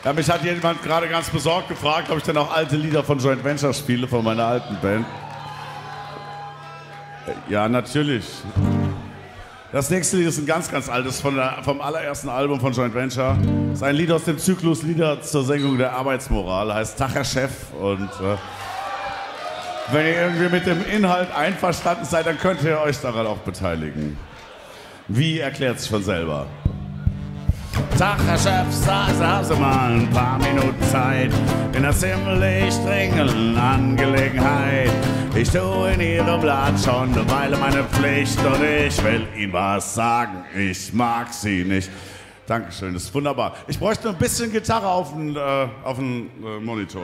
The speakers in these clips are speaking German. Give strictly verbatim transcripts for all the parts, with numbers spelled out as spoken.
Ja, mich hat jemand gerade ganz besorgt gefragt, ob ich denn auch alte Lieder von Joint Venture spiele, von meiner alten Band. Ja, natürlich. Das nächste Lied ist ein ganz, ganz altes, von der, vom allerersten Album von Joint Venture. Das ist ein Lied aus dem Zyklus Lieder zur Senkung der Arbeitsmoral, heißt Tag, Herr Chef. Und äh, wenn ihr irgendwie mit dem Inhalt einverstanden seid, dann könnt ihr euch daran auch beteiligen. Wie, erklärt sich von selber. Tag, Herr Chef, sagen Sie mal ein paar Minuten Zeit in einer ziemlich dringenden Angelegenheit. Ich tue in Ihrem Laden schon eine Weile meine Pflicht und ich will Ihnen was sagen, ich mag Sie nicht. Dankeschön, das ist wunderbar. Ich bräuchte ein bisschen Gitarre auf den, äh, auf den äh, Monitor.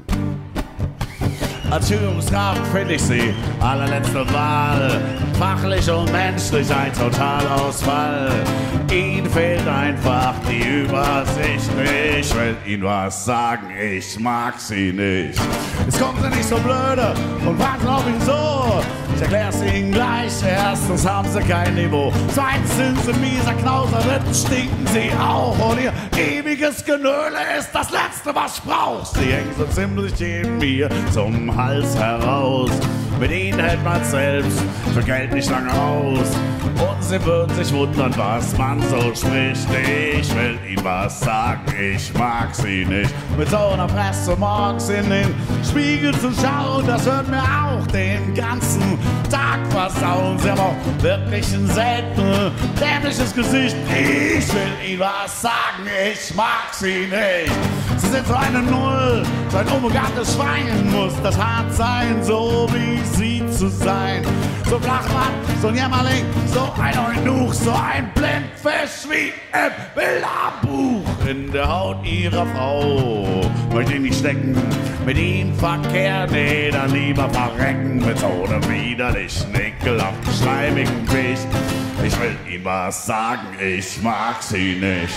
Als Führungskraft finde ich Sie allerletzte Wahl. Fachlich und menschlich ein Totalausfall. Ihnen fehlt einfach die Übersicht. Ich will Ihnen was sagen, ich mag Sie nicht. Jetzt kommen Sie nicht so blöde und warten auf ihn so. Ich erklär's Ihnen gleich. Erstens haben Sie kein Niveau. Zweitens sind Sie mieser Knauser. Drittens stinken Sie auch. Und Ihr ewiges Genöle ist das Letzte, was ich brauch. Sie hängen so ziemlich jedem mir zum Hals heraus. Mit Ihnen hält man selbst für Geld nicht lange aus. Und Sie würden sich wundern, was man so spricht. Ich will Ihnen was sagen, ich mag Sie nicht. Mit so einer Presse morgens in den Spiegel zu schauen, das hört mir auch den ganzen Tag versauen. Sie haben auch wirklich ein selten dämliches Gesicht. Ich will Ihnen was sagen, ich mag Sie nicht. Sie sind so eine Null, so ein unbegabtes Schwein. Muss das hart sein, so wie Sie zu sein. So Flachmann, so ein Jämmerling, so ein Eunuch, so ein Blindfisch wie im Bilderbuch. In der Haut Ihrer Frau möchte ich nicht stecken. Mit Ihnen Verkehr, nee, dann lieber verrecken. Mit so einem widerlichen, ekelhaften, schleimigen Wicht. Ich will Ihnen was sagen, ich mag Sie nicht.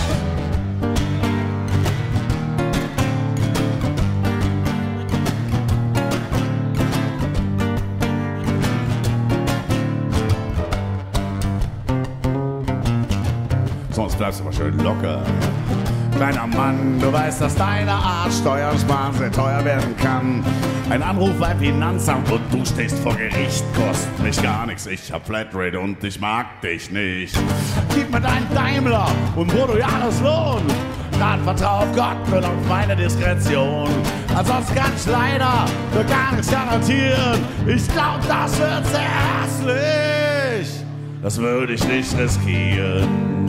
Sonst bleibst du aber schön locker. Kleiner Mann, du weißt, dass deine Art Steuern sparen sehr teuer werden kann. Ein Anruf beim Finanzamt und du stehst vor Gericht, kostet mich gar nichts. Ich hab Flatrate und ich mag dich nicht. Gib mir deinen Daimler und Bruttojahreslohn. Dann vertrau auf Gott und auf meine Diskretion. Ansonsten kann ich leider für gar nichts garantieren. Ich glaub, das wird sehr hässlich. Das würde ich nicht riskieren.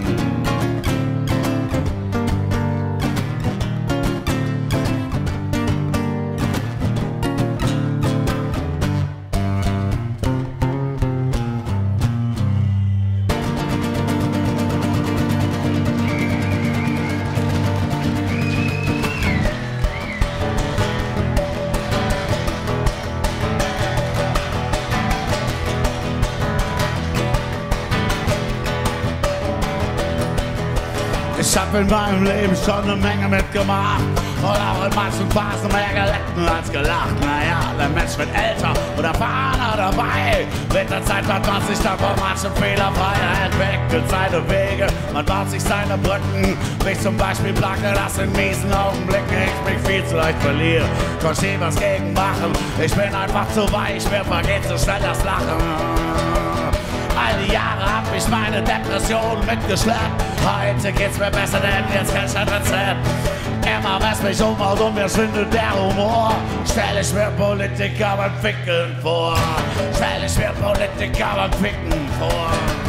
Ich hab in meinem Leben schon eine Menge mitgemacht und auch in manchen Phasen mehr gelitten als gelacht. Naja, der Mensch wird älter und erfahrener dabei. Mit der Zeit hat man sich dann von manchen Fehlerfreiheit entwickelt seine Wege. Man baut sich seine Brücken. Mich zum Beispiel plagte das in miesen Augenblicken. Ich mich viel zu leicht verliere, verstehe was gegen machen. Ich bin einfach zu weich, mir vergeht so schnell das Lachen. All die Jahre hab ich meine Depression mitgeschleppt. Heute geht's mir besser, denn jetzt kenn ich ein Rezept. Immer wenn's mich umhaut und mir schwindet der Humor, stell ich mir Politiker beim Ficken vor. Stell ich mir Politiker beim Ficken vor.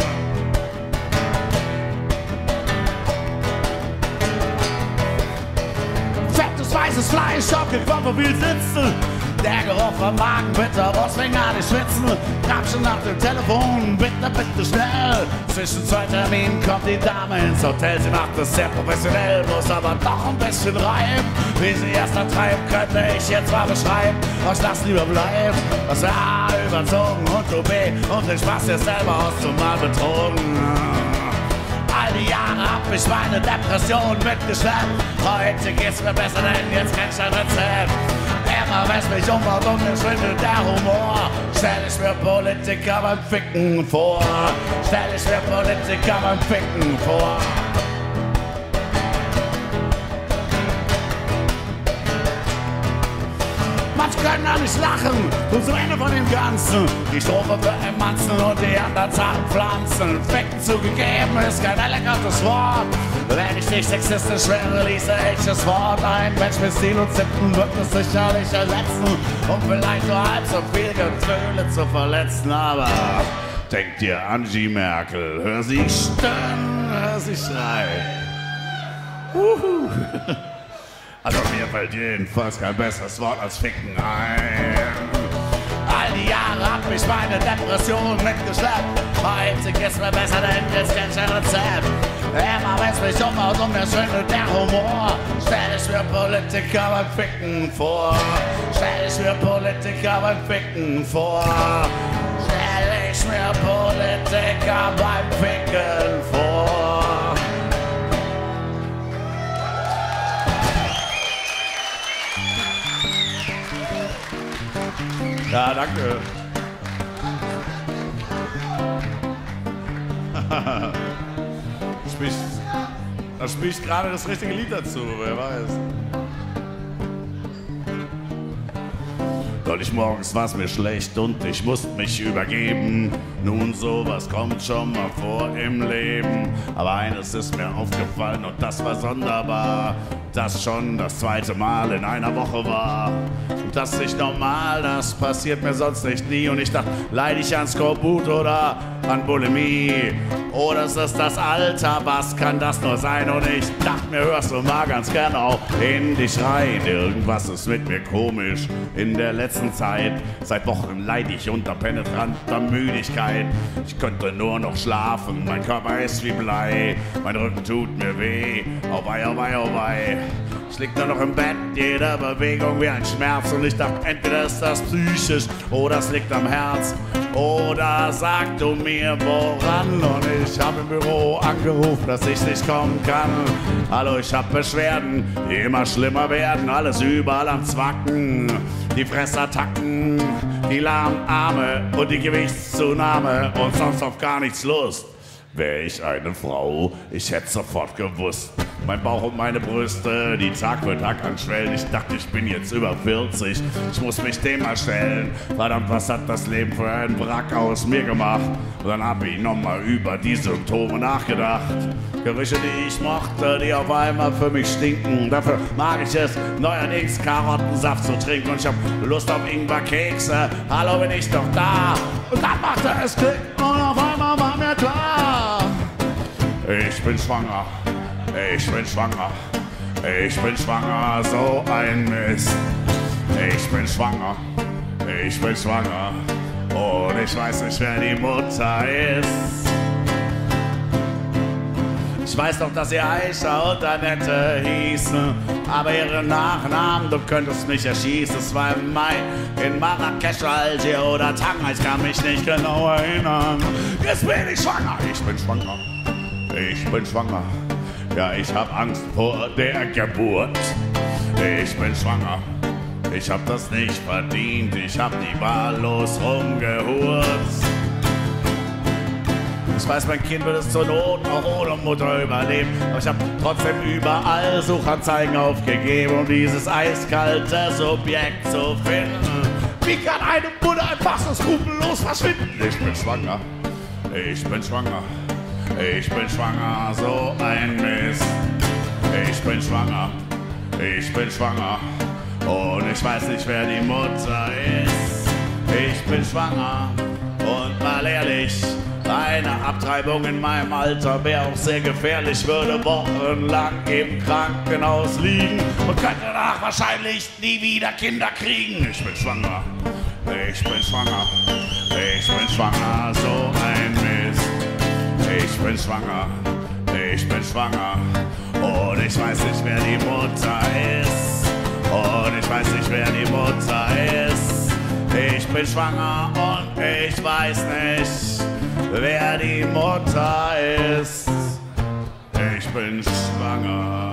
Fettes weißes Fleisch, aufgekommen vom viel Sitzen. Der Geruch vom Magen, bitter, was will gar nicht schwitzen. Grabschen nach dem Telefon, bitte, bitte schnell. Zwischen zwei Terminen kommt die Dame ins Hotel. Sie macht es sehr professionell, muss aber doch ein bisschen reiben. Wie sie erst antreibt, könnte ich jetzt mal beschreiben. Was das lieber bleibt, was A überzogen und O B. Und den Spaß dir selber aus, zumal betrogen. All die Jahre hab ich meine Depression mitgeschleppt. Heute geht's mir besser, denn jetzt kenn ich ein Rezept. Immer wenn's mich umhaut und mir schwindet der Humor, stell ich mir Politiker beim Ficken vor. Stell ich mir Politiker beim Ficken vor. Gott können da nicht lachen. Und zum Ende von dem Ganzen, die Strophe für Emanzen und die anderen zarten Pflanzen. Ficken zugegeben ist kein elegantes Wort. Wenn ich nicht sexistisch wäre, ließe ich das Wort ein. Mensch mit Stil und Sitten wird es sicherlich ersetzen. Und vielleicht nur halb so viel Gefühle zu verletzen. Aber denk dir Angie Merkel, hör sie stöhnen, hör sie schreien. Uhu. Also mir fällt jedenfalls kein besseres Wort als Ficken ein. All die Jahre hat mich meine Depression mitgeschleppt. Heute ist mir besser, denn jetzt kenn ich ein Rezept. Immer wenn's mich umhaut und mir schwindet der Humor, stell ich mir Politiker beim Ficken vor. Stell ich mir Politiker beim Ficken vor. Stell ich mir Politiker beim Ficken vor. Ja, danke. Spielst, da spielst gerade das richtige Lied dazu, wer weiß. Neulich morgens war's mir schlecht und ich musste mich übergeben. Nun, sowas kommt schon mal vor im Leben. Aber eines ist mir aufgefallen und das war sonderbar. Das schon das zweite Mal in einer Woche war. Das ist nicht normal, das passiert mir sonst nicht nie. Und ich dachte, leid ich an Skorbut oder an Bulimie? Oder ist es das Alter, was kann das nur sein? Und ich dachte mir, hörst du mal ganz gern auch in dich rein. Irgendwas ist mit mir komisch in der letzten Zeit. Seit Wochen leide ich unter penetranter Müdigkeit. Ich könnte nur noch schlafen, mein Körper ist wie Blei. Mein Rücken tut mir weh, auweih, auweih, auweih. Ich lieg nur noch im Bett, jede Bewegung wie ein Schmerz. Und ich dachte, entweder ist das psychisch oder es liegt am Herz. Oder sag du mir woran. Und ich hab im Büro angerufen, dass ich nicht kommen kann. Hallo, ich hab Beschwerden, die immer schlimmer werden. Alles überall am Zwacken, die Fressattacken, die lahmen Arme und die Gewichtszunahme. Und sonst auf gar nichts Lust. Wär ich eine Frau, ich hätte sofort gewusst. Mein Bauch und meine Brüste, die Tag für Tag anschwellen. Ich dachte, ich bin jetzt über vierzig, ich muss mich dem mal stellen. Verdammt, was hat das Leben für einen Wrack aus mir gemacht? Und dann hab ich nochmal über die Symptome nachgedacht. Gerüche, die ich mochte, die auf einmal für mich stinken. Dafür mag ich es, neuerdings Karottensaft zu trinken. Und ich hab Lust auf Ingwerkekse, hallo, bin ich doch da. Und dann machte es Klick und auf einmal war mir klar. Ich bin schwanger, ich bin schwanger, ich bin schwanger, so ein Mist. Ich bin schwanger, ich bin schwanger und ich weiß nicht, wer die Mutter ist. Ich weiß doch, dass sie Aisha und Annette hießen, aber ihren Nachnamen, du könntest mich erschießen. Es war im Mai in Marrakesch, Algier oder Tanga, ich kann mich nicht genau erinnern. Jetzt bin ich schwanger, ich bin schwanger, ich bin schwanger. Ja, ich hab Angst vor der Geburt. Ich bin schwanger, ich hab das nicht verdient, ich hab die wahllos rumgehurt. Ich weiß, mein Kind wird es zur Not auch ohne Mutter überleben. Aber ich hab trotzdem überall Suchanzeigen aufgegeben, um dieses eiskalte Subjekt zu finden. Wie kann eine Mutter einfach so skrupellos verschwinden? Ich bin schwanger, ich bin schwanger, ich bin schwanger, so ein Mist. Ich bin schwanger, ich bin schwanger und ich weiß nicht, wer die Mutter ist. Ich bin schwanger und mal ehrlich, eine Abtreibung in meinem Alter wäre auch sehr gefährlich, würde wochenlang im Krankenhaus liegen und könnte danach wahrscheinlich nie wieder Kinder kriegen. Ich bin schwanger, ich bin schwanger, ich bin schwanger, so ein Mist. Ich bin schwanger, ich bin schwanger und ich weiß nicht, wer die Mutter ist. Und ich weiß nicht, wer die Mutter ist. Ich bin schwanger und ich weiß nicht, wer die Mutter ist. Ich bin schwanger.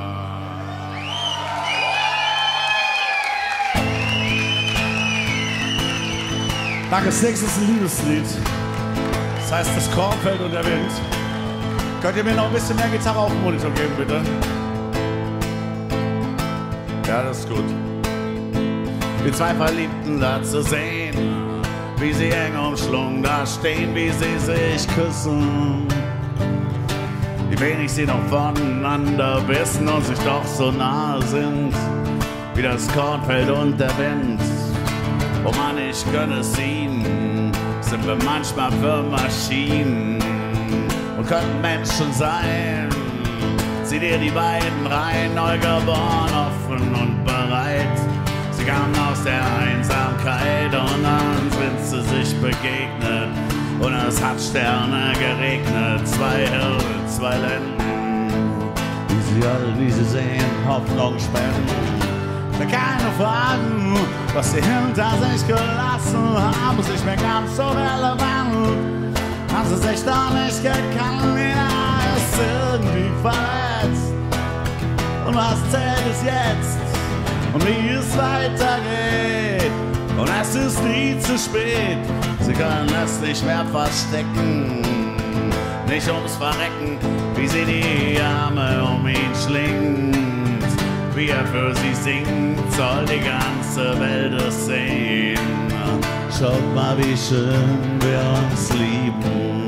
Danke, das nächste ist ein Liebeslied. Das heißt das Kornfeld und der Wind. Könnt ihr mir noch ein bisschen mehr Gitarre auf den Monitor geben, bitte? Ja, das ist gut. die zwei Verliebten da zu sehen, wie sie eng umschlungen da stehen, wie sie sich küssen. Wie wenig sie noch voneinander wissen und sich doch so nah sind, wie das Kornfeld und der Wind. Oh Mann, ich gönne es ihnen, sind wir manchmal für Maschinen und könnten Menschen sein. Sieh dir die beiden rein, neugeboren, offen und bereit. Sie kamen aus der Einsamkeit und dann sind sie sich begegnet. Und es hat Sterne geregnet, zwei Hirn, zwei Lenden, wie sie alle, wie sie sehen, Hoffnung spenden. Keine Fragen, was sie hinter sich gelassen haben, ist nicht mehr ganz so relevant. Haben sie sich doch nicht gekannt, jeder ist irgendwie verletzt. Und was zählt es jetzt? Und wie es weitergeht? Und es ist nie zu spät. Sie können es nicht mehr verstecken, nicht ums Verrecken, wie sie die Arme um ihn schlingt. Wie er für sie singt, soll die ganze Welt es sehen. Schaut mal, wie schön wir uns lieben.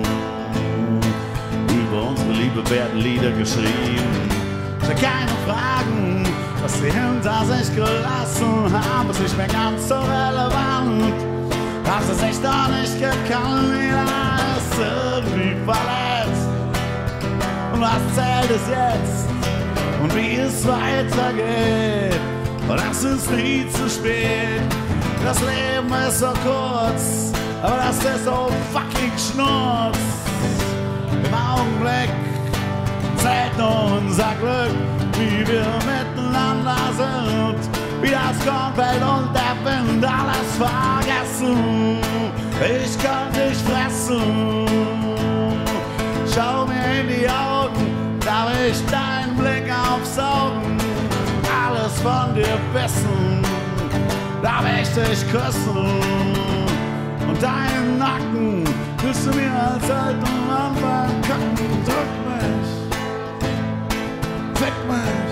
Über unsere Liebe werden Lieder geschrieben. Keine Fragen, was sie hinter sich gelassen haben, ist nicht mehr ganz so relevant. Haben sie sich doch nicht gekannt, jeder ist irgendwie verletzt. Und was zählt es jetzt? Und wie es weitergeht? Und das ist nie zu spät. Das Leben ist so kurz, aber das ist so fucking Schnurz. Im Augenblick zählt nur unser Glück, wie wir miteinander sind. Wie das Kornfeld und der Wind alles vergessen. Ich kann dich fressen. Schau mir in die Augen, darf ich deinen Blick aufsaugen. Alles von dir wissen, darf ich dich küssen. Und deinen Nacken küsst du mir als alten Mann beim Kacken. Drück mich, fick mich.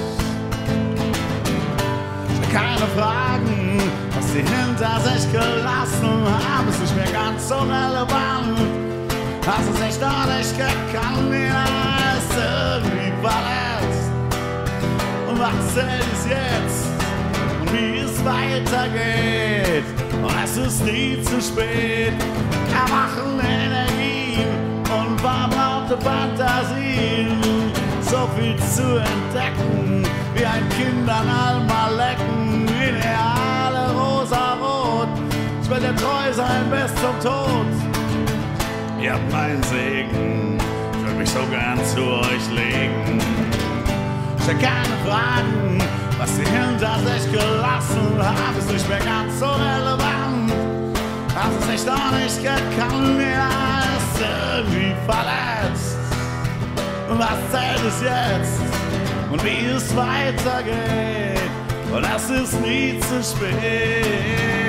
Keine Fragen, was sie hinter sich gelassen haben, ist nicht mehr ganz so relevant. Hast du sich doch nicht gekannt, jeder ist irgendwie verletzt. Und was zählt es jetzt? Und wie es weitergeht? Und es ist nie zu spät. Erwachen Energien und verbrauchte Fantasien. So viel zu entdecken, wie ein Kind an allem lecken. Ideale rosa-rot, ich will dir treu sein bis zum Tod. Ihr habt meinen Segen, ich will mich so gern zu euch legen. Stell keine Fragen, was sie hinter sich gelassen haben, ist nicht mehr ganz so relevant. Hast es sich doch nicht gekannt, jeder ist irgendwie verletzt. Und was zählt es jetzt? Und wie es weitergeht? Und es ist nie zu spät.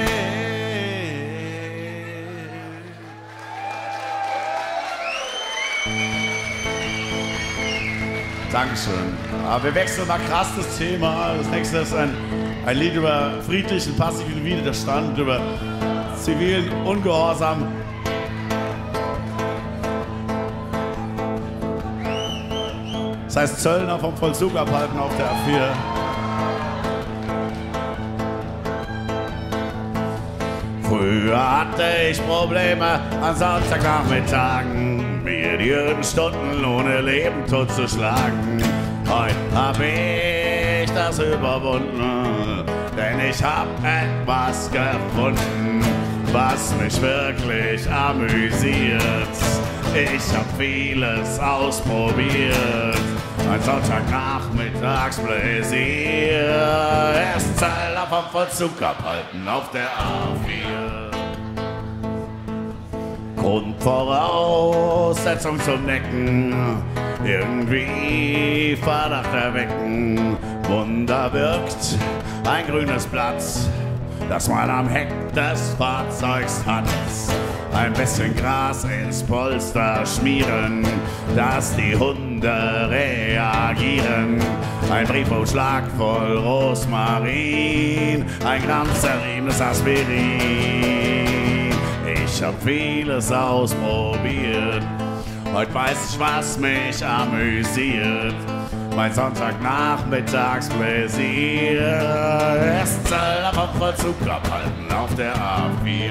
Dankeschön. Aber wir wechseln mal krass das Thema. Das nächste ist ein, ein Lied über friedlichen, passiven Widerstand, über zivilen Ungehorsam. Das heißt Zöllner vom Vollzug abhalten auf der A vier. Früher hatte ich Probleme an Samstagnachmittagen, mir die Stunden ohne Leben totzuschlagen. Heute hab ich das überwunden, denn ich hab etwas gefunden, was mich wirklich amüsiert. Ich hab vieles ausprobiert, ein Sonntagnachmittags Pläsier. Erst Zöllner vom Vollzug abhalten auf der A vier. Grundvoraussetzung zum Necken, irgendwie Verdacht erwecken. Wunder wirkt ein grünes Blatt, das man am Heck des Fahrzeugs hat. Ein bisschen Gras ins Polster schmieren, dass die Hunde Hunde reagieren. Ein Briefumschlag voll Rosmarin, ein Gramm zerriebenes Aspirin. Ich hab vieles ausprobiert, heute weiß ich, was mich amüsiert. Mein Sonntagnachmittagspläsier, Essen am Vollzug abhalten auf der A vier.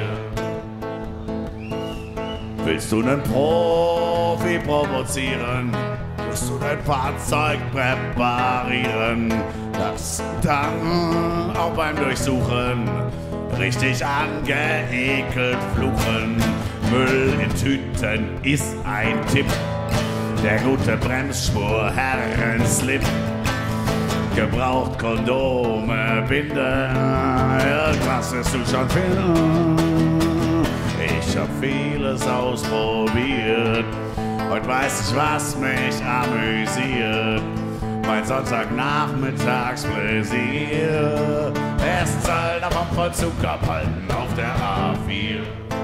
Willst du nen Profi provozieren? Musst du dein Fahrzeug präparieren, das dann auch beim Durchsuchen richtig angeekelt fluchen. Müll in Tüten ist ein Tipp, der gute Bremsspur Herrenslip. Gebraucht Kondome, Binde, irgendwas wirst du schon finden. Ich hab vieles ausprobiert, heute weiß ich, was mich amüsiert. Mein Sonntagnachmittagspläsier, es soll am Vollzug abhalten auf der A vier.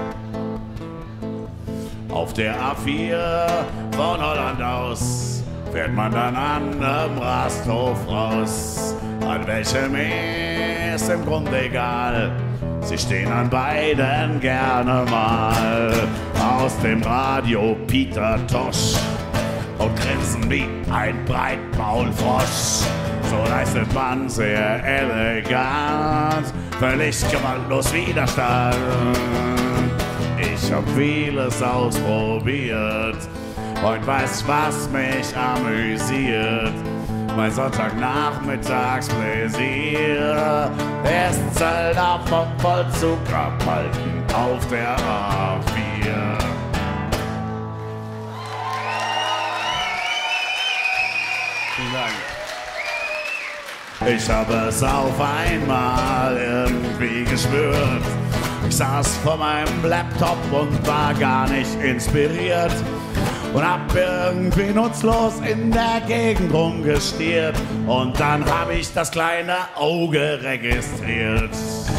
Auf der A vier von Holland aus fährt man dann an dem Rasthof raus. An welchem ist im Grunde egal, sie stehen an beiden gerne mal. Aus dem Radio Peter Tosh und grinsen wie ein Breitmaulfrosch. So leistet man sehr elegant, völlig gewaltlos Widerstand. Ich hab vieles ausprobiert, heute weiß ich, was mich amüsiert. Mein Sonntagnachmittagspläsier, es zählt ab vom Vollzug abhalten auf der A vier. Vielen Dank. Ich habe es auf einmal irgendwie gespürt. Ich saß vor meinem Laptop und war gar nicht inspiriert und hab irgendwie nutzlos in der Gegend rumgestiert. Und dann hab ich das kleine Auge registriert,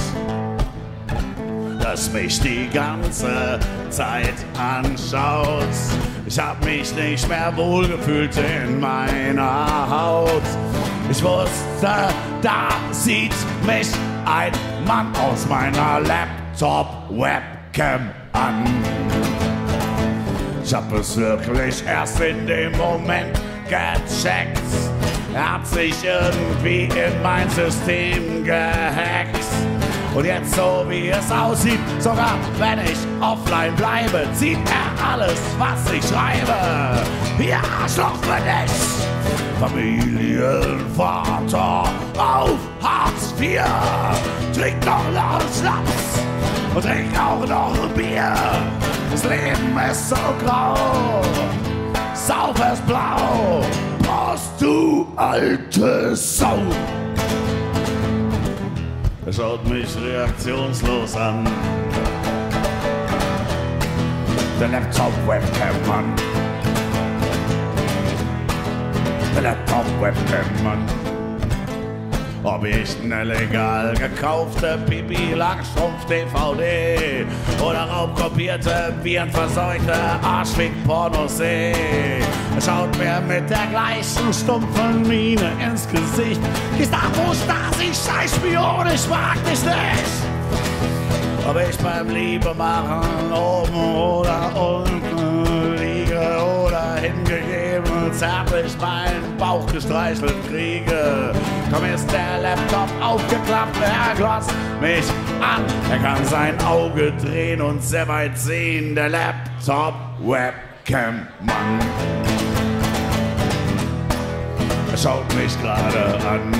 das mich die ganze Zeit anschaut. Ich hab mich nicht mehr wohlgefühlt in meiner Haut. Ich wusste, da sieht mich ein Mann aus meiner Laptop-Webcam an. Ich hab es wirklich erst in dem Moment gecheckt. Er hat sich irgendwie in mein System gehackt. Und jetzt, so wie es aussieht, sogar wenn ich offline bleibe, zieht er alles, was ich schreibe. Ja, Arschloch für dich! Familienvater auf Hartz vier. Trink noch laut Schnaps und trink auch noch Bier. Das Leben ist so grau, sauf es blau. Prost, du alte Sau! Er schaut mich reaktionslos an, der Laptop-Webcam-Mann. Der Laptop-Webcam-Mann. Ob ich eine legal gekaufte Pipi-Langstrumpf-D V D oder raubkopierte, virenverseuchte Arschfick-Pornos sehe. Er schaut mir mit der gleichen stumpfen Miene ins Gesicht. Gestapo, Stasi, Scheißspion, ich mag dich nicht. Ob ich beim Liebe machen oben oder unten liege oder hingegeben zärtlich meinen Bauch gestreichelt kriege. Komm, ist der Laptop aufgeklappt, er glotzt mich an. Er kann sein Auge drehen und sehr weit sehen, der Laptop-Webcam-Mann. Er schaut mich gerade an,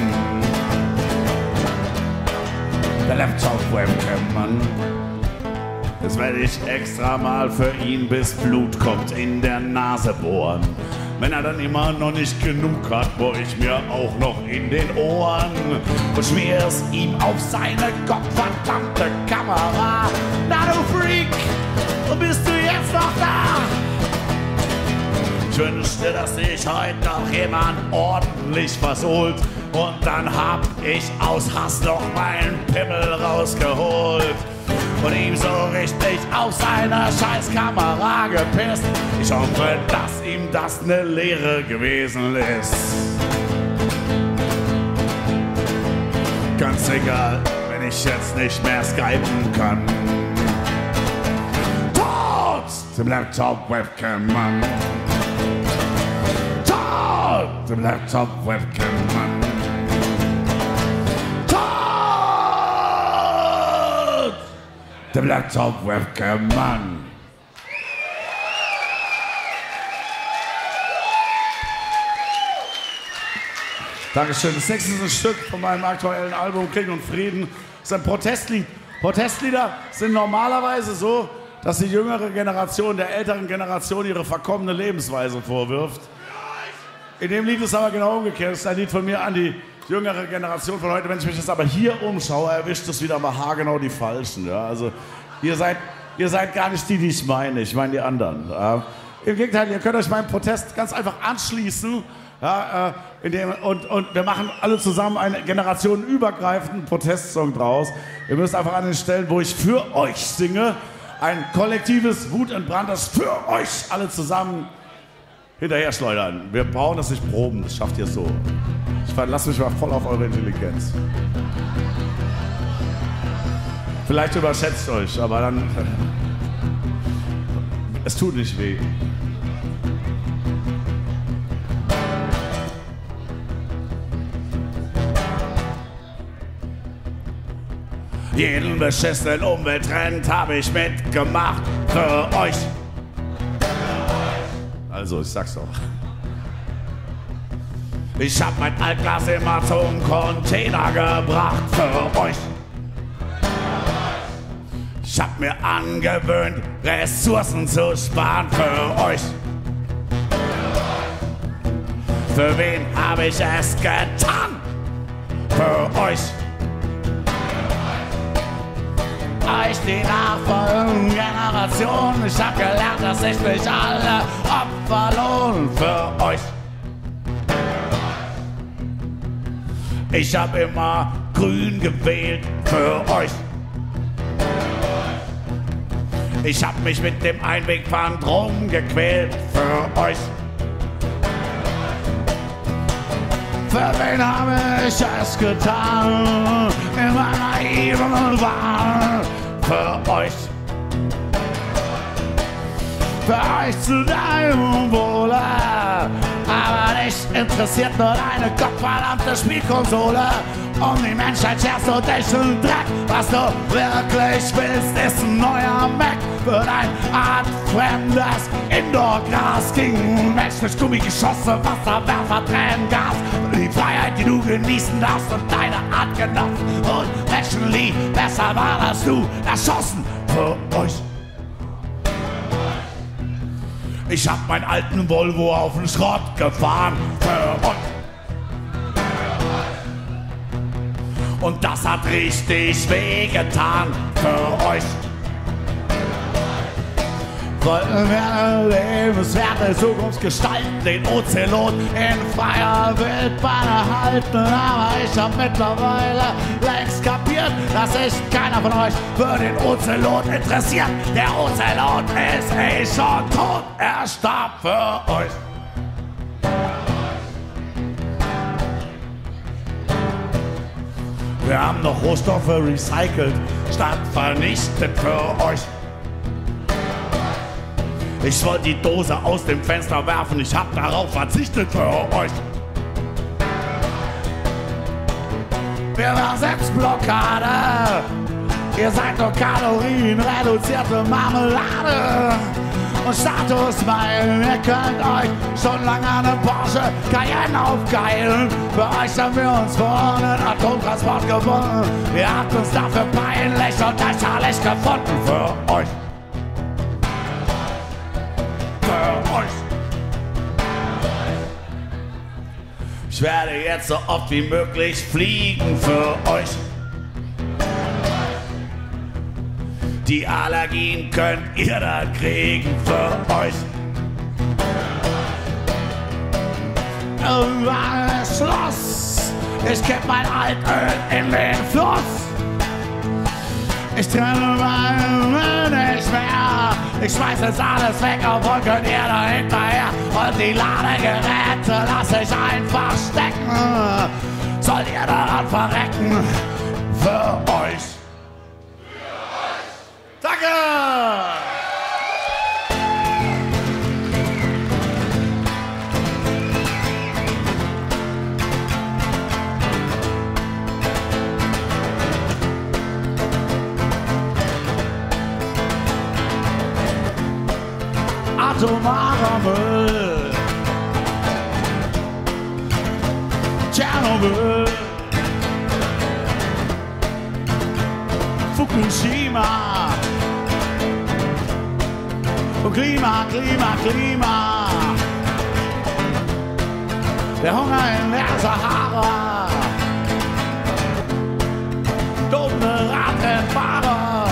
der Laptop-Webcam-Mann. Das werde ich extra mal für ihn, bis Blut kommt, in der Nase bohren. Wenn er dann immer noch nicht genug hat, bohr ich mir auch noch in den Ohren und schmier es ihm auf seine gottverdammte Kamera. Na du Freak, wo bist du jetzt noch da? Ich wünschte, dass sich heute noch jemand ordentlich versohlt. Und dann hab ich aus Hass noch meinen Pimmel rausgeholt und ihm so richtig auf seine Scheißkamera gepisst. Ich hoffe, dass ihm das eine Lehre gewesen ist. Ganz egal, wenn ich jetzt nicht mehr skypen kann. Tot dem Laptop-Webcam-Mann. Tot dem Laptop-Webcam-Mann. Tot dem Laptop-Webcam-Mann. Dankeschön. Das nächste ist ein Stück von meinem aktuellen Album Krieg und Frieden. Das ist ein Protestlied. Protestlieder sind normalerweise so, dass die jüngere Generation der älteren Generation ihre verkommene Lebensweise vorwirft. In dem Lied ist aber genau umgekehrt. Das ist ein Lied von mir an die jüngere Generation von heute. Wenn ich mich jetzt aber hier umschaue, erwischt es wieder mal haargenau die Falschen. Ja? Also ihr seid, ihr seid gar nicht die, die ich meine. Ich meine die anderen. Ja? Im Gegenteil, ihr könnt euch meinem Protest ganz einfach anschließen. Ja, äh, in dem, und, und wir machen alle zusammen einen generationenübergreifenden Protestsong draus. Ihr müsst einfach an den Stellen, wo ich für euch singe, ein kollektives wutentbranntes für euch alle zusammen hinterher schleudern. Wir brauchen das nicht proben, das schafft ihr so. Ich verlasse mich mal voll auf eure Intelligenz. Vielleicht überschätzt euch, aber dann... Es tut nicht weh. Jeden beschissenen Umwelttrend habe ich mitgemacht für euch. Also, ich sag's doch. Ich hab mein Altglas immer zum Container gebracht für euch. Ich hab mir angewöhnt, Ressourcen zu sparen für euch. Für wen habe ich es getan? Für euch. Euch die nachfolgenden Generationen. Ich hab gelernt, dass ich mich alle Opfer lohnen für euch. Ich hab immer grün gewählt für euch. Ich hab mich mit dem Einwegpfand rumgequält für euch. Für wen habe ich es getan? In meiner naiven Wahl für euch. Für euch zu deinem Wohle. Aber dich interessiert nur deine gottverdammte Spielkonsole. Um die Menschheit scherzt du dich einen Dreck. Was du wirklich willst, ist ein neuer Mac. Für dein artfremdes Indoor-Gras gegen menschlich Gummigeschosse, Wasserwerfer, Tränengas. Die Freiheit, die du genießen darfst und deine Art genossen. Und Menschenlieb, besser war, als du erschossen für euch. Ich hab meinen alten Volvo auf den Schrott gefahren für euch. Und das hat richtig wehgetan für euch. Wollten wir eine lebenswerte Zukunft gestalten, den Ozelot in freier Wildbahn halten. Aber ich hab mittlerweile längst kapiert, dass sich keiner von euch für den Ozelot interessiert. Der Ozelot ist eh schon tot, er starb für euch. Wir haben noch Rohstoffe recycelt, statt vernichtet für euch. Ich wollte die Dose aus dem Fenster werfen, ich hab darauf verzichtet für euch. Wir waren Selbstblockade, ihr seid nur kalorienreduzierte Marmelade. Und Status meilen, ihr könnt euch schon lange einen Porsche Cayenne aufgeilen. Für euch haben wir uns vor einen Atomtransport gebunden. Ihr habt uns dafür peinlich und lächerlich gefunden für euch. Für euch. Ich werde jetzt so oft wie möglich fliegen für euch. Die Allergien könnt ihr dann kriegen für euch. Irgendwann ist Schluss. Ich kipp mein Altöl in den Fluss. Ich trenne meine nicht mehr. Ich schmeiß jetzt alles weg und rücken ihr da hinterher. Und die Ladegeräte lass ich einfach stecken. Sollt ihr daran verrecken? Für euch. Für euch. Danke! Atomarer Müll, Tschernobyl, Fukushima, und Klima, Klima, Klima, der Hunger in der Sahara, dumme Radrennfahrer,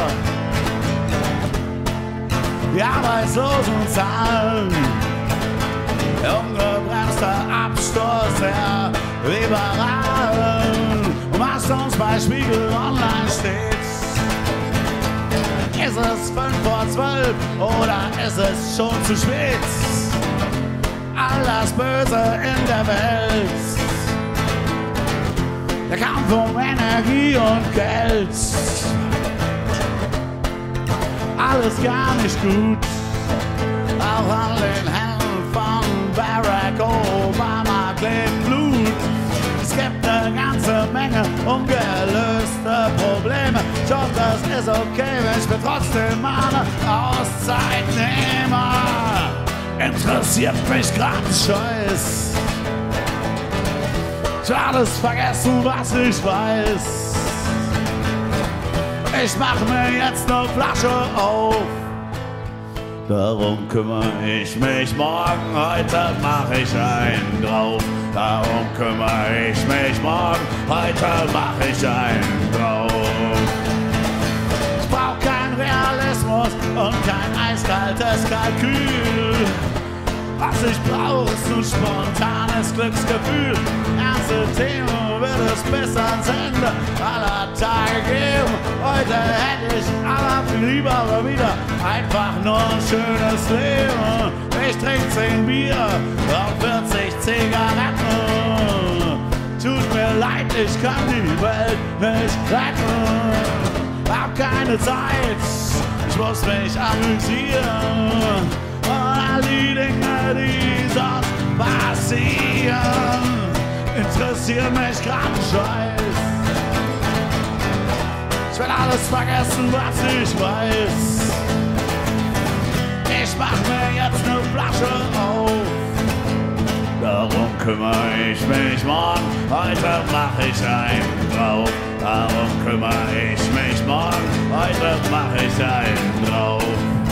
die Arbeitslosenzahlen, der ungebremste Absturz der Liberalen. Und was uns bei Spiegel Online steht, ist es fünf vor zwölf oder ist es schon zu spät? All das Böse in der Welt, der Kampf um Energie und Geld, alles gar nicht gut, auch an den Händen von Barack Obama klebt Blut. Es gibt eine ganze Menge ungelöste Probleme. Ich hoffe, das ist okay, wenn ich mir trotzdem eine Auszeit nehme. Interessiert mich grad Scheiß. Ich will alles vergessen, was ich weiß. Ich mach mir jetzt ne Flasche auf. Darum kümmere ich mich morgen, heute mach ich einen drauf. Darum kümmere ich mich morgen, heute mach ich einen drauf. Ich brauch keinen Realismus und kein eiskaltes Kalkül. Was ich brauche, ist ein spontanes Glücksgefühl. Ernste Themen wird es bis ans Ende aller Tage geben. Heute hätte ich aber viel lieber mal wieder einfach nur ein schönes Leben. Ich trinke zehn Bier und vierzig Zigaretten. Tut mir leid, ich kann die Welt nicht retten. Hab keine Zeit, ich muss mich amüsieren. Und all die Dinge, die sonst passieren, interessieren mich grad Scheiß. Ich will alles vergessen, was ich weiß. Ich mach mir jetzt ne Flasche auf. Darum kümmere ich mich morgen, heute mach ich einen drauf. Darum kümmere ich mich morgen, heute mach ich einen drauf.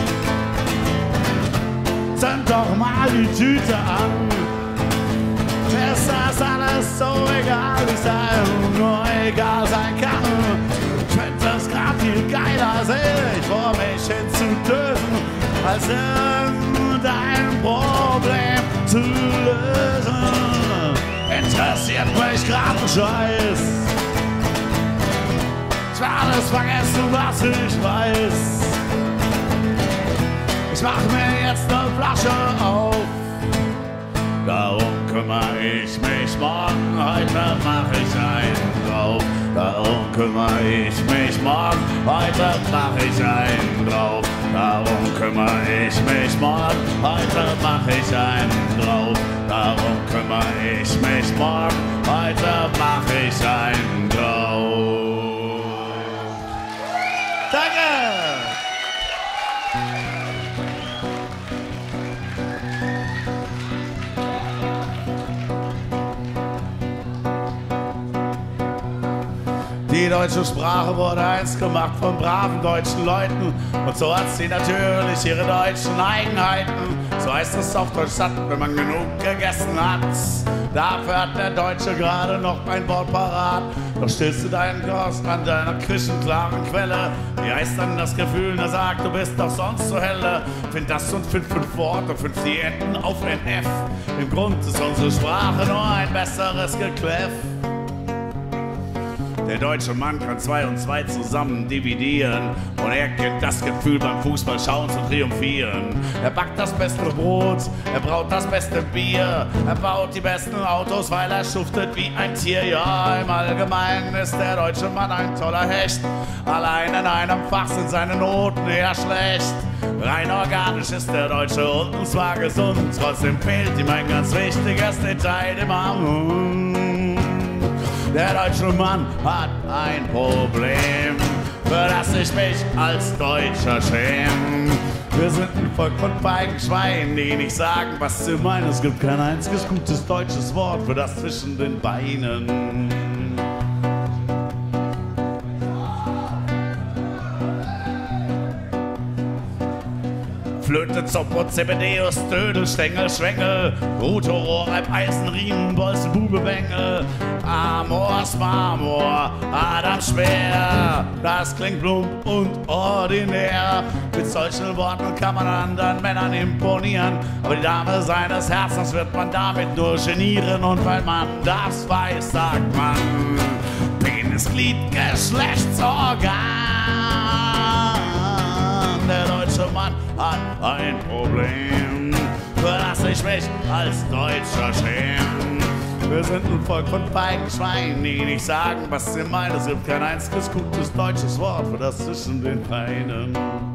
Zünd doch mal die Tüte an. Ist das alles so egal, wie es einem nur egal sein kann? Ich find das grad viel geiler, sich vor mich hin zu dürfen, als irgendein Problem zu lösen. Interessiert mich grad ein Scheiß. Ich will alles vergessen, was ich weiß. Ich mach mir jetzt ne Flasche auf. Darum kümmere ich mich morgen, heute mach ich einen drauf. Darum kümmere ich mich morgen, heute mach ich einen drauf. Darum kümmere ich mich morgen, heute mach ich einen drauf. Darum kümmere ich mich morgen, heute mach ich einen drauf. Danke! Die deutsche Sprache wurde einst gemacht von braven deutschen Leuten. Und so hat sie natürlich ihre deutschen Eigenheiten. So heißt es auf Deutsch satt, wenn man genug gegessen hat. Dafür hat der Deutsche gerade noch ein Wort parat. Doch stillst du deinen Durst an deiner küchenklaren Quelle. Wie heißt dann das Gefühl, der sagt, du bist doch sonst so helle. Find das und find fünf Worte, fünf Diäten auf N F. Im Grund ist unsere Sprache nur ein besseres Gekläff. Der deutsche Mann kann zwei und zwei zusammen dividieren und er kennt das Gefühl beim Fußballschauen zu triumphieren. Er backt das beste Brot, er braut das beste Bier, er baut die besten Autos, weil er schuftet wie ein Tier. Ja, im Allgemeinen ist der deutsche Mann ein toller Hecht. Allein in einem Fach sind seine Noten eher schlecht. Rein organisch ist der Deutsche und zwar gesund. Trotzdem fehlt ihm ein ganz wichtiges Detail immer. Der deutsche Mann hat ein Problem, für das ich mich als Deutscher schäme. Wir sind ein Volk von feigen Schweinen, die nicht sagen, was sie meinen. Es gibt kein einziges gutes deutsches Wort für das zwischen den Beinen. Flöte, Zoppo, Zebedeus, Dödel, Stängel, Schwengel, Rute, Rohr, Reib, Eisen, Riemen, Bolzen, Bube, Bengel, Amors, Marmor, Adam, Speer. Das klingt plump und ordinär. Mit solchen Worten kann man anderen Männern imponieren, aber die Dame seines Herzens wird man damit nur genieren. Und weil man das weiß, sagt man Penis, Glied, Geschlechtsorgan. Der deutsche Mann hat ein Problem, für das ich mich als Deutscher schäme. Wir sind ein Volk von feigen Schweinen, die nicht sagen, was sie meinen. Es gibt kein einziges gutes deutsches Wort für das zwischen den Beinen.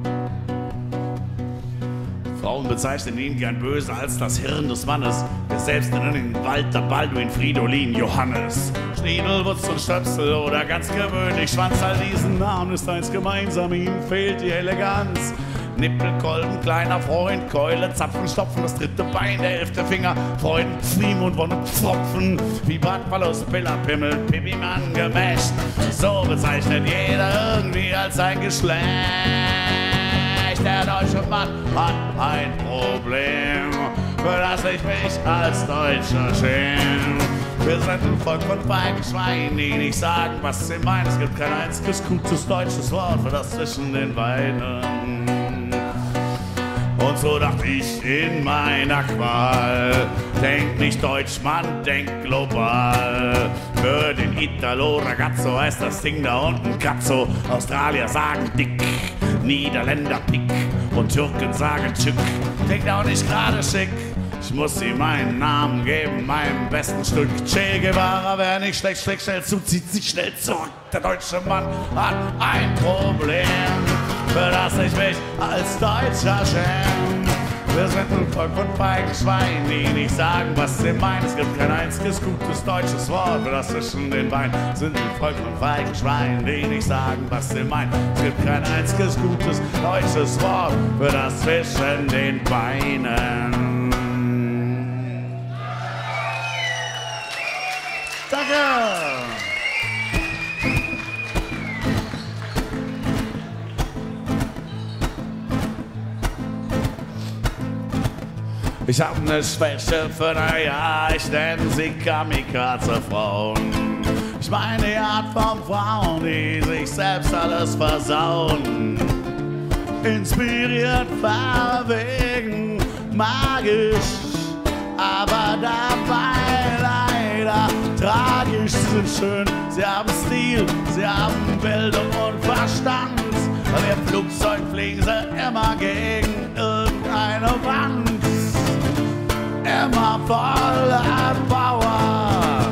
Frauen bezeichnen ihn gern böse als das Hirn des Mannes. Wir selbst nennen ihn Walter, Balduin, Fridolin, Johannes, Schniedel, Wutz und Stöpsel oder ganz gewöhnlich Schwanz. All diesen Namen ist eins gemeinsam, ihnen fehlt die Eleganz. Nippel, Kolben, kleiner Freund, Keule, Zapfen, Stopfen, das dritte Bein, der elfte Finger, Freuden, Frieden und Wonne, Pfropfen, wie Brandverlust, Piller, Pimmel, Pipi-Mann gemächt. So bezeichnet jeder irgendwie als sein Geschlecht. Der deutsche Mann hat ein Problem, für das ich mich als Deutscher schäme. Wir sind ein Volk von feigen Schweinen, die nicht sagen, was sie meinen. Es gibt kein einziges gutes deutsches Wort für das zwischen den Beinen. Und so dachte ich in meiner Qual, denk nicht deutsch, Mann, denk global. Für den Italo Ragazzo heißt das Ding da unten Cazzo. Australier sagen dick, Niederländer pick und Türken sagen tschück. Klingt auch nicht gerade schick. Ich muss ihm meinen Namen geben, meinem besten Stück. Che Guevara wäre nicht schlecht, schlägt schnell zu, zieht sich schnell zurück. Der deutsche Mann hat ein Problem, für das ich mich als Deutscher schäme. Wir sind ein Volk von feigen Schweinen, die nicht sagen, was sie meinen. Es gibt kein einziges gutes deutsches Wort für das zwischen den Beinen. Wir sind ein Volk von feigen Schweinen, die nicht sagen, was sie meinen. Es gibt kein einziges gutes deutsches Wort für das zwischen den Beinen. Danke! Ich hab ne Schwäche für, naja, ich nenn sie Kamikaze-Frauen. Ich meine die Art von Frauen, die sich selbst alles versauen. Inspiriert, verwegen, magisch, aber dabei leider tragisch. Sie sind schön, sie haben Stil, sie haben Bildung und Verstand. Aber im Flugzeug fliegen sie immer gegen irgendeine Wand. Immer voller Power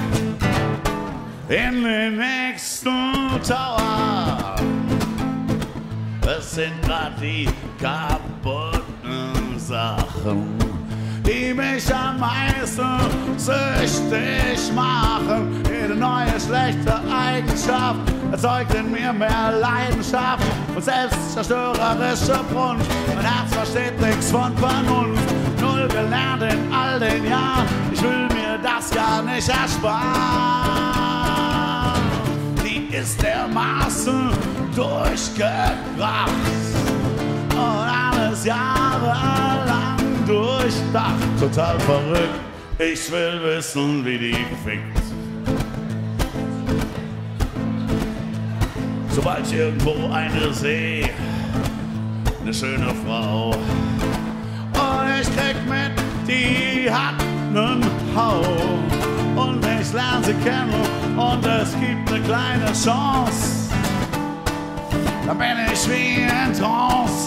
in den nächsten Tower. Es sind grad die kaputten Sachen, die mich am meisten süchtig machen. Jede neue schlechte Eigenschaft erzeugt in mir mehr Leidenschaft und selbstzerstörerische Brunst. Mein Herz versteht nichts von Vernunft, null gelernt in all den Jahren. Ich will mir das gar nicht ersparen. Die ist dermaßen durchgebracht und alles jahrelang durchdacht. Total verrückt, ich will wissen, wie die fickt. Sobald ich irgendwo eine sehe, eine schöne Frau, und ich krieg mit, die hat nen Hau, und ich lerne sie kennen und es gibt eine kleine Chance. Da bin ich wie in Trance,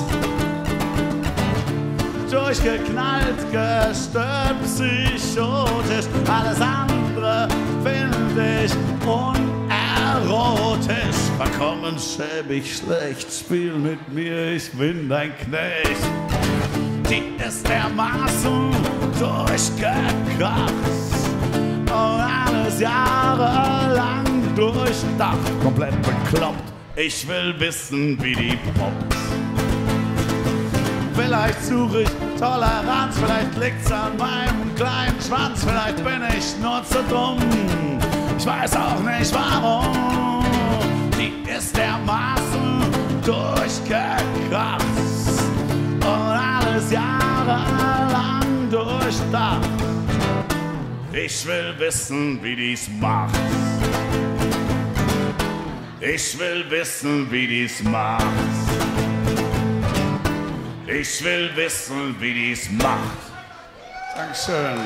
durchgeknallt, gestört, psychotisch. Alles andere finde ich unerotisch. Verkommen, schäbig, schlecht, spiel mit mir, ich bin dein Knecht. Die ist dermaßen durchgekracht und alles jahrelang durchdacht. Komplett bekloppt, ich will wissen, wie die poppt. Vielleicht suche ich Toleranz, vielleicht liegt's an meinem kleinen Schwanz, vielleicht bin ich nur zu dumm, ich weiß auch nicht warum. Die ist dermaßen durchgekracht und alles jahrelang durchdacht. Ich will wissen, wie die's macht. Ich will wissen, wie die's macht. Ich will wissen, wie die's macht. Dankeschön.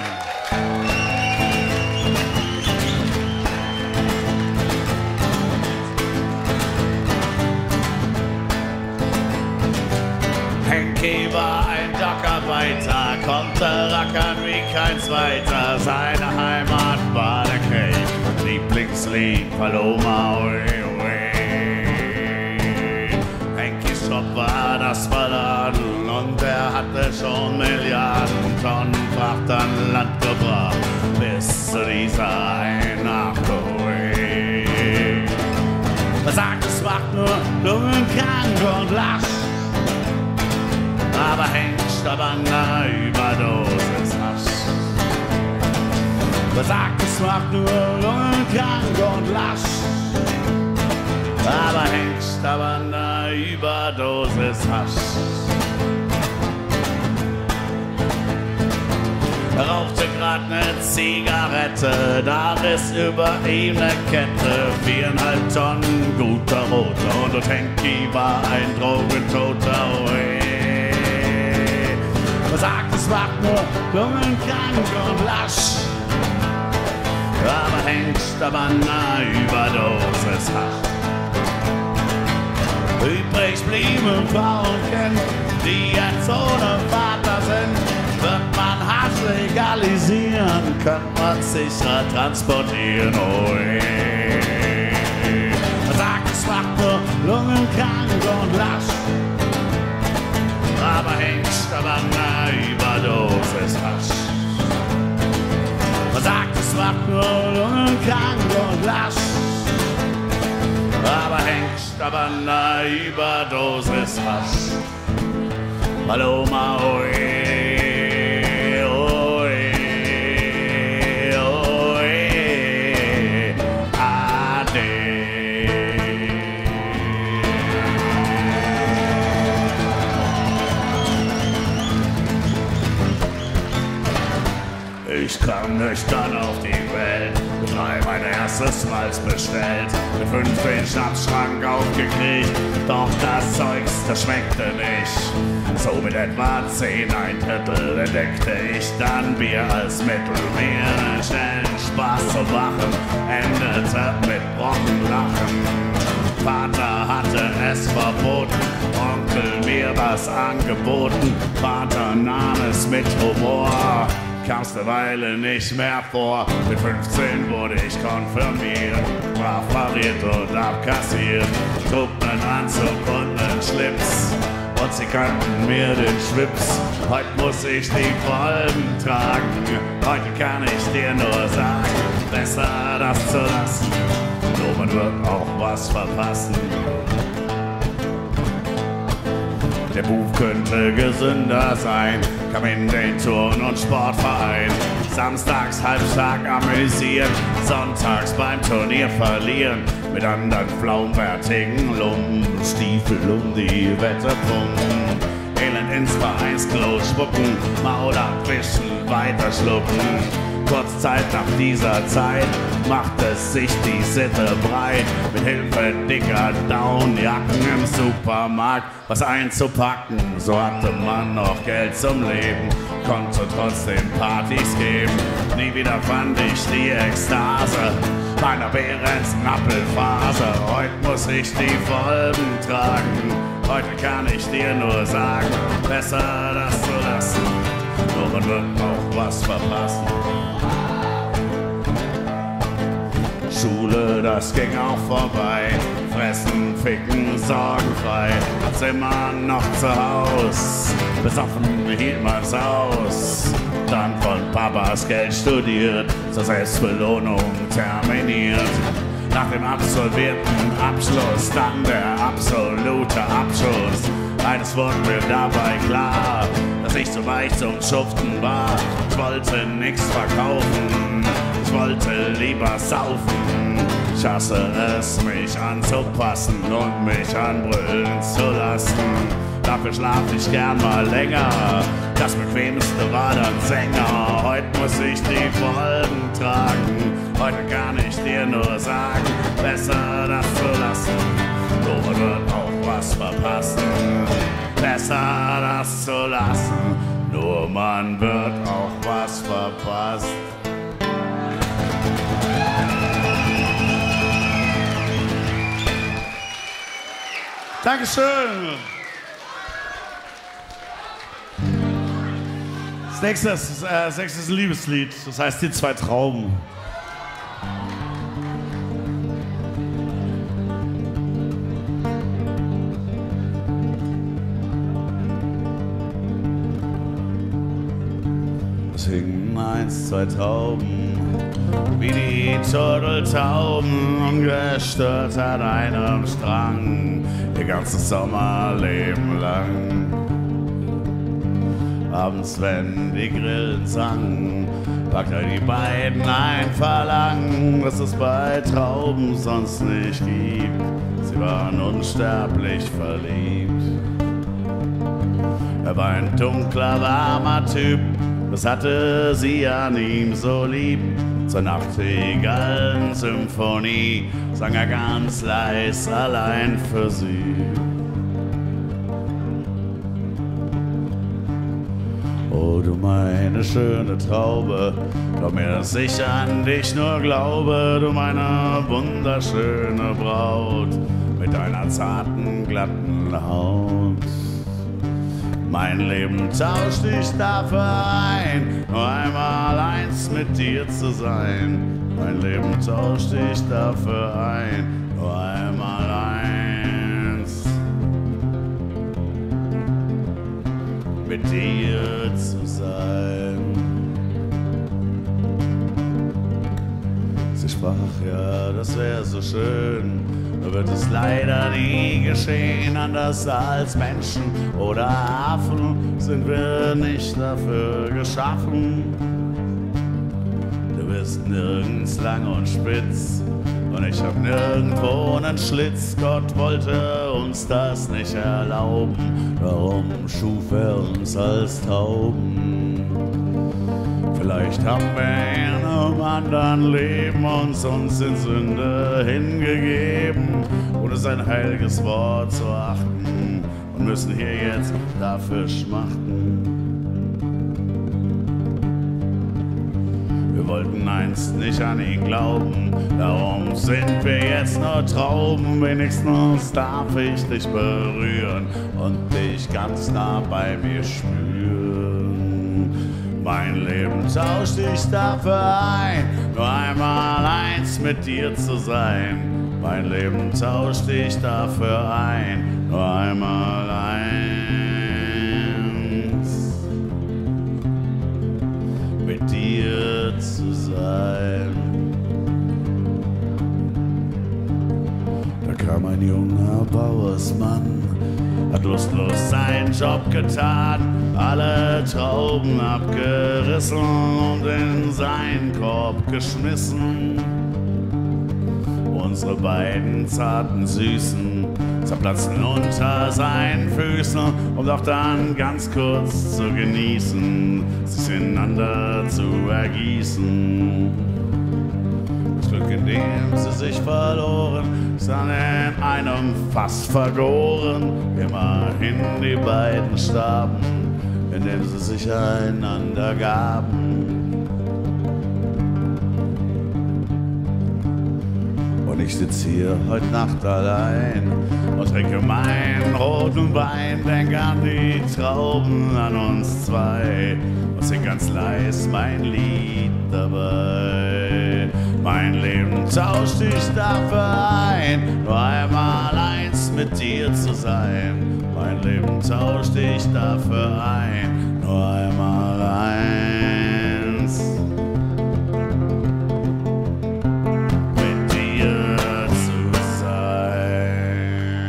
Henki war ein Dockarbeiter, konnte rackern wie kein Zweiter. Seine Heimat war der Krieg, Lieblingslied Paloma, oi, oi. Henkis Job war das Verladen und er hatte schon Milliarden Tonnen Fracht an Land gebracht, bis zu dieser Einnacht, oi. Er sagt, es macht nur lungenkrank und lasch, aber hängt aber einer Überdosis Hasch. Er sagt, es macht nur lungenkrank und lasch, aber hängt aber einer Überdosis Hasch. Er rauchte grad ne Zigarette, da riss über ihm ne Kette, viereinhalb Tonnen guter Roter und Henki war ein Drogentoter, oi. Er sagt, es macht nur lungenkrank und lasch, aber hängt aber einer Überdosis Hasch. Übrig blieben Frauen, die jetzt ohne Vater sind, wird man Hasch legalisieren, könnte man sicher transportieren, oi. Er sagt, es macht nur lungenkrank und lasch, aber hängt aber einer Überdosis Hasch. Er sagt, es macht nur lungenkrank und lasch, aber hängt aber einer Überdosis Hasch. Paloma, oi, oi, oi, ade. Ich kam nüchtern auf die Welt, mit drei mein erstes Malz bestellt, mit fünf den Schnapsschrank aufgekriegt, doch das Zeugs, das schmeckte nicht. So mit etwa zehn ein Drittel entdeckte ich dann Bier als Mittel. Mir einen schnellen Spaß zu machen, endete mit Brockenlachen. Vater hatte es verboten, Onkel mir was angeboten, Vater nahm es mit Humor. Kam's eine Weile nicht mehr vor. Mit fünfzehn wurde ich konfirmiert, brav pariert und abkassiert, trug nen Anzug und nen Schlips und sie kannten mir den Schwips. Heute muss ich die Folgen tragen, heute kann ich dir nur sagen, besser das zu lassen, nur man wird auch was verpassen. Der Buch könnte gesünder sein, kam in den Turn- und Sportverein. Samstags halbstark amüsiert, sonntags beim Turnier verlieren. Mit anderen flaumwertigen Lumpen, Stiefel um die Wette pumpen. Elend ins Vereinsklo spucken, Maul abwischen, weiter schlucken. Kurz Zeit nach dieser Zeit macht es sich die Sitte breit. Mit Hilfe dicker Downjacken im Supermarkt was einzupacken. So hatte man noch Geld zum Leben, konnte trotzdem Partys geben. Nie wieder fand ich die Ekstase meiner begrenzten Appelphase. Heute muss ich die Folgen tragen. Heute kann ich dir nur sagen, besser das zu lassen. Nur man wird auch was verpassen. Schule, das ging auch vorbei. Fressen, ficken, sorgenfrei. Hat's immer noch zu Haus. Besoffen hielt man's aus. Dann von Papas Geld studiert, zur Selbstbelohnung terminiert. Nach dem absolvierten Abschluss dann der absolute Abschuss. Eines wurde mir dabei klar, dass ich zu weich zum Schuften war. Ich wollte nichts verkaufen, ich wollte lieber saufen. Ich hasse es, mich anzupassen und mich anbrüllen zu lassen. Dafür schlaf ich gern mal länger, das bequemste war dann Sänger. Heute muss ich die Folgen tragen, heute kann ich dir nur sagen, besser das zu lassen, nur wird auch was verpassen. Besser das zu lassen, nur man wird auch was verpasst. Dankeschön. Das nächste ist, äh, das nächste ist ein Liebeslied, das heißt Die zwei Trauben. Es hingen eins, zwei Trauben, wie die Turteltauben, ungestört an einem Strang, ihr ganzes Sommerleben lang. Abends, wenn die Grillen sangen, packte die beiden ein Verlangen, das es bei Trauben sonst nicht gibt. Sie waren unsterblich verliebt. Er war ein dunkler, warmer Typ, das hatte sie an ihm so lieb. Zur Nachtigallen-Symphonie sang er ganz leis allein für sie. Oh, du meine schöne Traube, glaub mir, dass ich an dich nur glaube, du meine wunderschöne Braut mit deiner zarten, glatten Haut. Mein Leben tauscht ich dafür ein, nur einmal eins mit dir zu sein. Mein Leben tauscht ich dafür ein, nur einmal eins mit dir zu sein. Sie sprach, ja, das wäre so schön, nur wird es leider nie geschehen. Anders als Menschen oder Affen sind wir nicht dafür geschaffen. Du bist nirgends lang und spitz und ich hab nirgendwo einen Schlitz. Gott wollte uns das nicht erlauben, darum schuf er uns als Tauben. Vielleicht haben wir in einem anderen Leben uns, uns in Sünde hingegeben, ohne sein heiliges Wort zu achten, und müssen hier jetzt dafür schmachten. Wir wollten einst nicht an ihn glauben, darum sind wir jetzt nur Trauben. Wenigstens darf ich dich berühren und dich ganz nah bei mir spüren. Mein Leben tauscht ich dafür ein, nur einmal eins mit dir zu sein. Mein Leben tauscht ich dafür ein, nur einmal eins mit dir zu sein. Da kam ein junger Bauersmann, hat lustlos seinen Job getan, alle Trauben abgerissen und in seinen Korb geschmissen. Unsere beiden zarten Süßen zerplatzen unter seinen Füßen, um doch dann ganz kurz zu genießen, sich ineinander zu ergießen. Das Glück, in dem sie sich verloren, ist dann in einem Fass vergoren. Immerhin die beiden starben, indem sie sich einander gaben. Und ich sitz hier heute Nacht allein und trinke meinen roten Wein, denk an die Trauben, an uns zwei und sing ganz leis mein Lied dabei. Mein Leben tauscht ich dafür ein, nur einmal eins mit dir zu sein. Mein Leben tauscht ich dafür ein, nur einmal eins. Mit dir zu sein.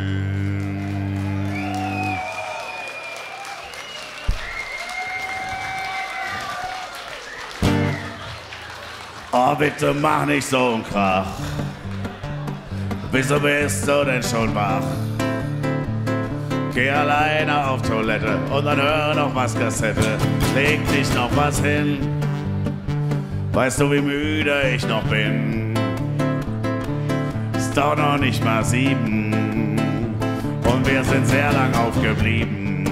Oh, bitte mach nicht so einen Krach. Wieso bist du denn schon wach? Geh alleine auf Toilette und dann hör noch was Kassette. Leg dich noch was hin. Weißt du, wie müde ich noch bin? Ist doch noch nicht mal sieben und wir sind sehr lang aufgeblieben.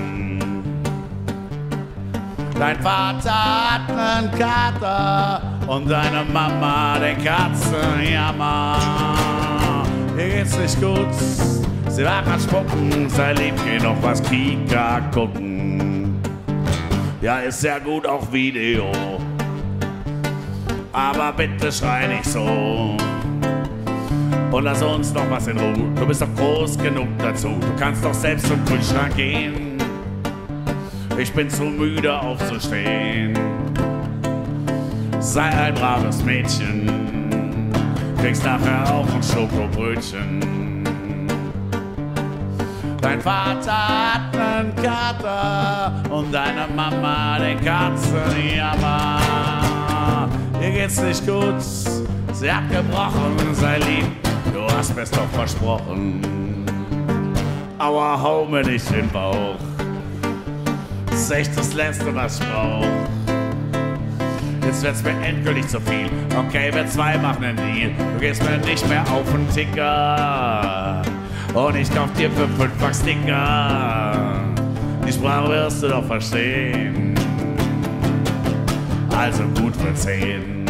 Dein Vater hat nen Kater und deine Mama den Katzenjammer. Hier geht's nicht gut, sie war grad spucken, sei lieb, geh noch was Kika gucken. Ja, ist ja gut, auch Video, aber bitte schrei nicht so. Und lass uns noch was in Ruhe, du bist doch groß genug dazu. Du kannst doch selbst zum Kühlschrank gehen, ich bin zu müde aufzustehen. Sei ein braves Mädchen, kriegst nachher auch ein Schokobrötchen. Dein Vater hat nen Kater und deine Mama den Katzenjammer. Ihr geht's nicht gut, sie hat gebrochen, sei lieb, du hast mir's doch versprochen. Aua, hau mir nicht in den Bauch, das ist echt das Letzte, was ich brauch. Jetzt wird's mir endgültig zu viel. Okay, wir zwei machen einen Deal. Du gehst mir nicht mehr auf den Ticker und ich kauf dir für fünffach Sticker. Die Sprache wirst du doch verstehen, also gut für zehn.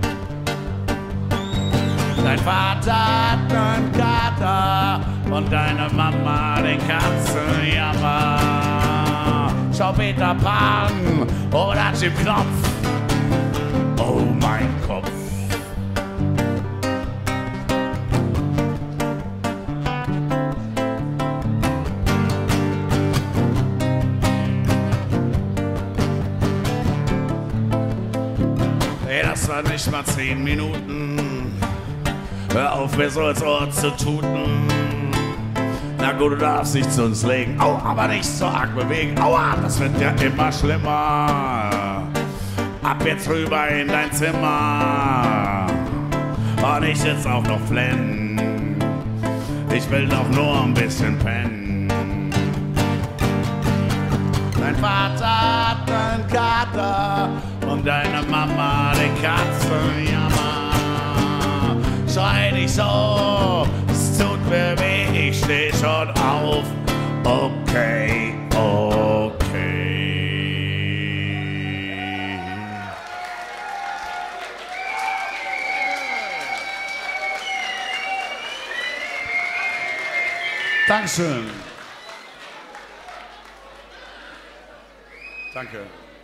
Dein Vater hat nen Kater und deine Mama den Katzenjammer. Schau Peter Pan oder Jim Knopf. Oh mein Kopf. Ey, das war nicht mal zehn Minuten. Hör auf, mir so ins Ohr zu tuten. Na gut, du darfst dich zu uns legen. Au, aber nicht so arg bewegen. Aua, das wird ja immer schlimmer. Ab jetzt rüber in dein Zimmer und ich sitz auch noch flennen. Ich will doch nur ein bisschen pennen. Dein Vater hat nen Kater und deine Mama den Katzenjammer. Schrei nicht so, es tut mir weh, ich steh schon auf. Okay, okay. Dankeschön. Danke.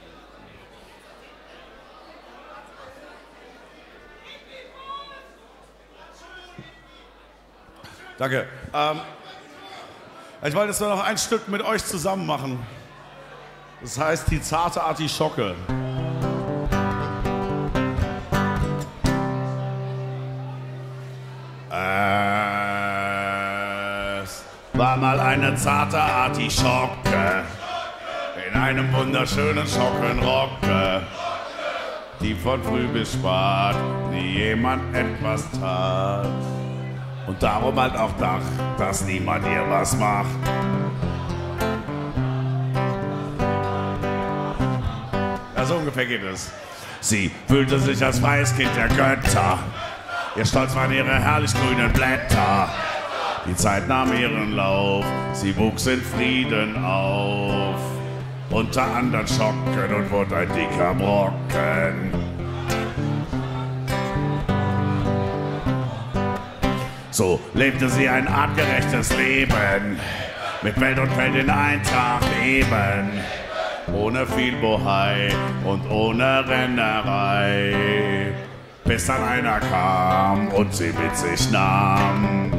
Danke. Ähm, ich wollte jetzt nur noch ein Stück mit euch zusammen machen. Das heißt die zarte Artischocke. Es war mal eine zarte Artischocke in einem wunderschönen Schockenrocke, die von früh bis spät nie jemand etwas tat. und darum halt auch Dach, dass niemand ihr was macht. Ja, so ungefähr geht es. Sie fühlte sich als freies Kind der Götter. Ihr Stolz waren ihre herrlich grünen Blätter. Die Zeit nahm ihren Lauf, sie wuchs in Frieden auf. Unter anderen Schocken und wurde ein dicker Brocken. So lebte sie ein artgerechtes Leben, mit Welt und Welt in Eintracht eben. Ohne viel Bohai und ohne Rennerei. Bis dann einer kam und sie mit sich nahm.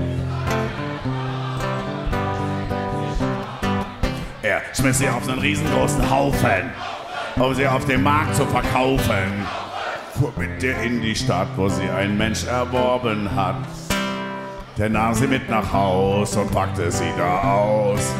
Er schmiss sie auf einen riesengroßen Haufen, um sie auf dem Markt zu verkaufen. Fuhr mit ihr in die Stadt, wo sie ein Mensch erworben hat. Der nahm sie mit nach Haus und packte sie da aus.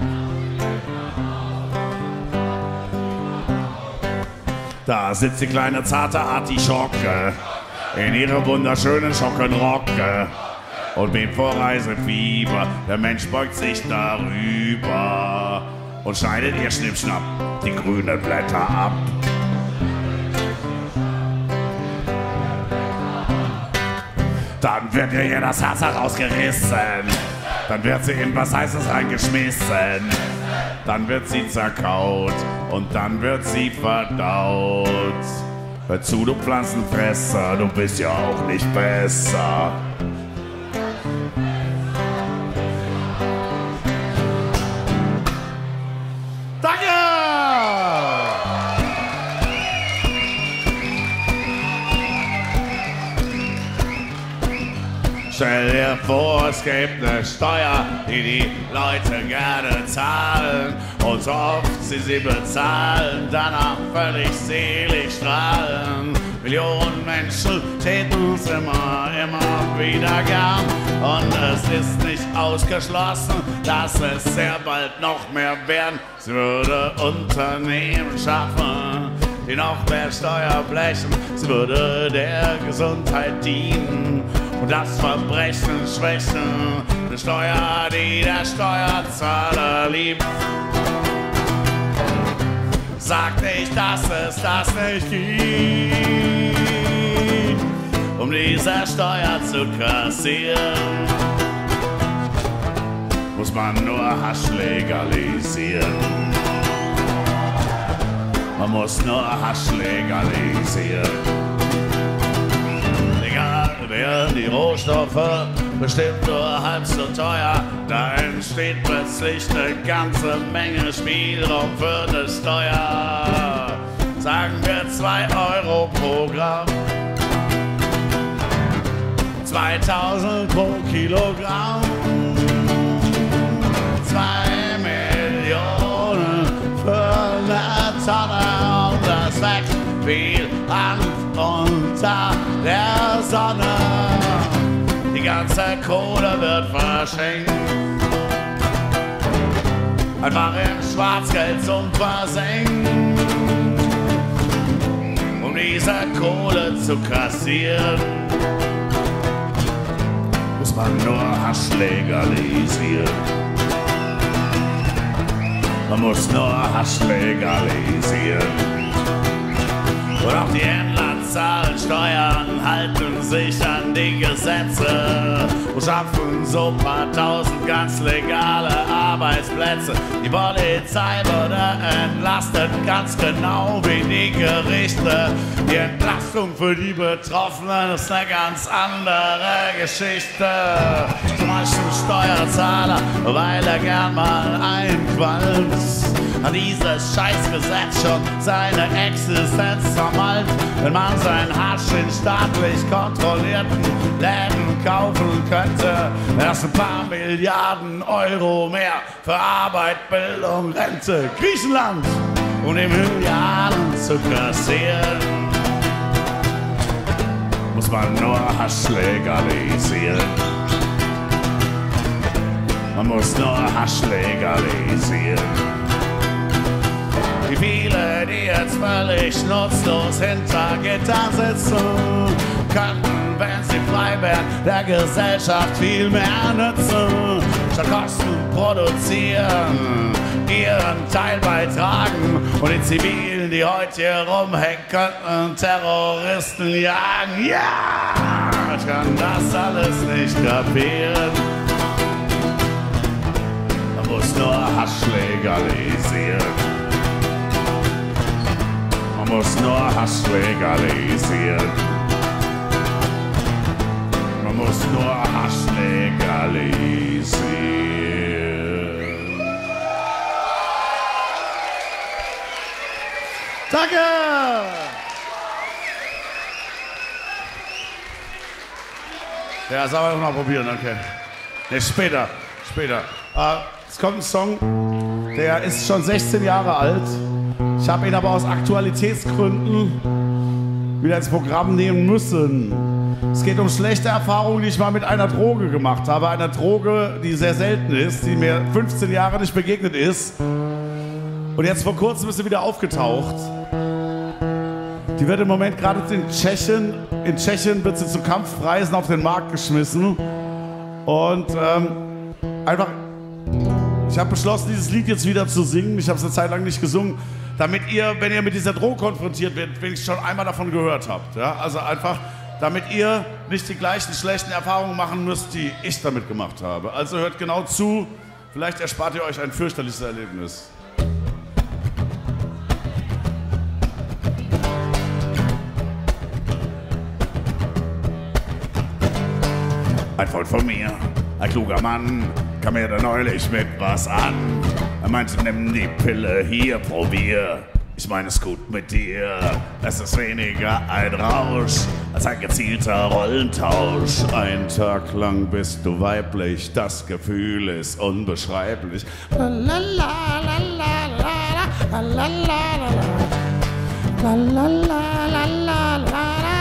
Da sitzt die kleine zarte Artischocke in ihrem wunderschönen Schockenrocke und bebt vor Reisefieber. Der Mensch beugt sich darüber und schneidet ihr Schnippschnapp die grünen Blätter ab. Dann wird ihr das Herz herausgerissen, dann wird sie in was Heißes reingeschmissen. Dann wird sie zerkaut und dann wird sie verdaut. Hör zu, du Pflanzenfresser, du bist ja auch nicht besser. Danke! Stell dir vor, es gibt eine Steuer, die die Leute gerne zahlen. Und so oft sie sie bezahlen, danach völlig selig strahlen. Millionen Menschen täten's immer, immer wieder gern. Und es ist nicht ausgeschlossen, dass es sehr bald noch mehr werden. Sie würde Unternehmen schaffen, die noch mehr Steuer blechen. Sie würde der Gesundheit dienen und das Verbrechen schwächen. Eine Steuer, die der Steuerzahler liebt. Sag nicht, dass es das nicht gibt, um diese Steuer zu kassieren. Muss man nur Hasch legalisieren. Man muss nur Hasch legalisieren. Werden die Rohstoffe bestimmt nur halb so teuer, da entsteht plötzlich eine ganze Menge Spielraum für eine Steuer. Sagen wir zwei Euro pro Gramm, zweitausend pro Kilogramm, zwei Millionen für eine Tonne und das wächst viel an unter der Sonne. Die ganze Kohle wird verschenkt, einfach im Schwarzgeld zum Versenken. Um diese Kohle zu kassieren, muss man nur Hasch legalisieren. Man muss nur Hasch legalisieren. Und auch die Händler zahlen Steuern, halten sich an die Gesetze und schaffen so ein paar tausend ganz legale Arbeitsplätze. Die Polizei wurde entlastet, ganz genau wie die Gerichte. Die Entlastung für die Betroffenen ist eine ganz andere Geschichte. Zum Beispiel Steuerzahler, weil er gern mal einqualmt, hat dieses Scheißgesetz schon seine Existenz zermalmt. Wenn man sein Hasch in staatlich kontrollierten Läden kaufen könnte, wär's ein paar Milliarden Euro mehr für Arbeit, Bildung, Rente, Griechenland, um die Milliarden zu kassieren. Muss man nur Hasch legalisieren. Man muss nur Hasch legalisieren. Wie viele, die jetzt völlig nutzlos hinter Gittern sitzen, könnten, wenn sie frei wären, der Gesellschaft viel mehr nützen. Statt Kosten produzieren, ihren Teil beitragen und die Zivilen, die heute hier rumhängen, könnten Terroristen jagen. Ja, ich kann das alles nicht kapieren. Man muss nur Hasch legalisieren. Man muss nur Hasch legalisieren. Man muss nur Hasch legalisieren. Danke! Ja, sollen wir noch mal probieren, okay. Ne, später, später. Uh, es kommt ein Song, der ist schon sechzehn Jahre alt. Ich habe ihn aber aus Aktualitätsgründen wieder ins Programm nehmen müssen. Es geht um schlechte Erfahrungen, die ich mal mit einer Droge gemacht habe. Einer Droge, die sehr selten ist, die mir fünfzehn Jahre nicht begegnet ist. Und jetzt vor kurzem ist sie wieder aufgetaucht. Die wird im Moment gerade in Tschechien, in Tschechien wird sie zu Kampfpreisen auf den Markt geschmissen. Und ähm, einfach, ich habe beschlossen, dieses Lied jetzt wieder zu singen. Ich habe es eine Zeit lang nicht gesungen, damit ihr, wenn ihr mit dieser Droge konfrontiert werdet, wenigstens schon einmal davon gehört habt. Ja? Also einfach, damit ihr nicht die gleichen schlechten Erfahrungen machen müsst, die ich damit gemacht habe. Also hört genau zu, vielleicht erspart ihr euch ein fürchterliches Erlebnis. Ein Freund von mir, ein kluger Mann, kam mir da neulich mit was an. Er meinte, nimm die Pille hier, probier. Ich meine, es ist gut mit dir. Es ist weniger ein Rausch als ein gezielter Rollentausch. Ein Tag lang bist du weiblich, das Gefühl ist unbeschreiblich. La la la la la la la la la la la la.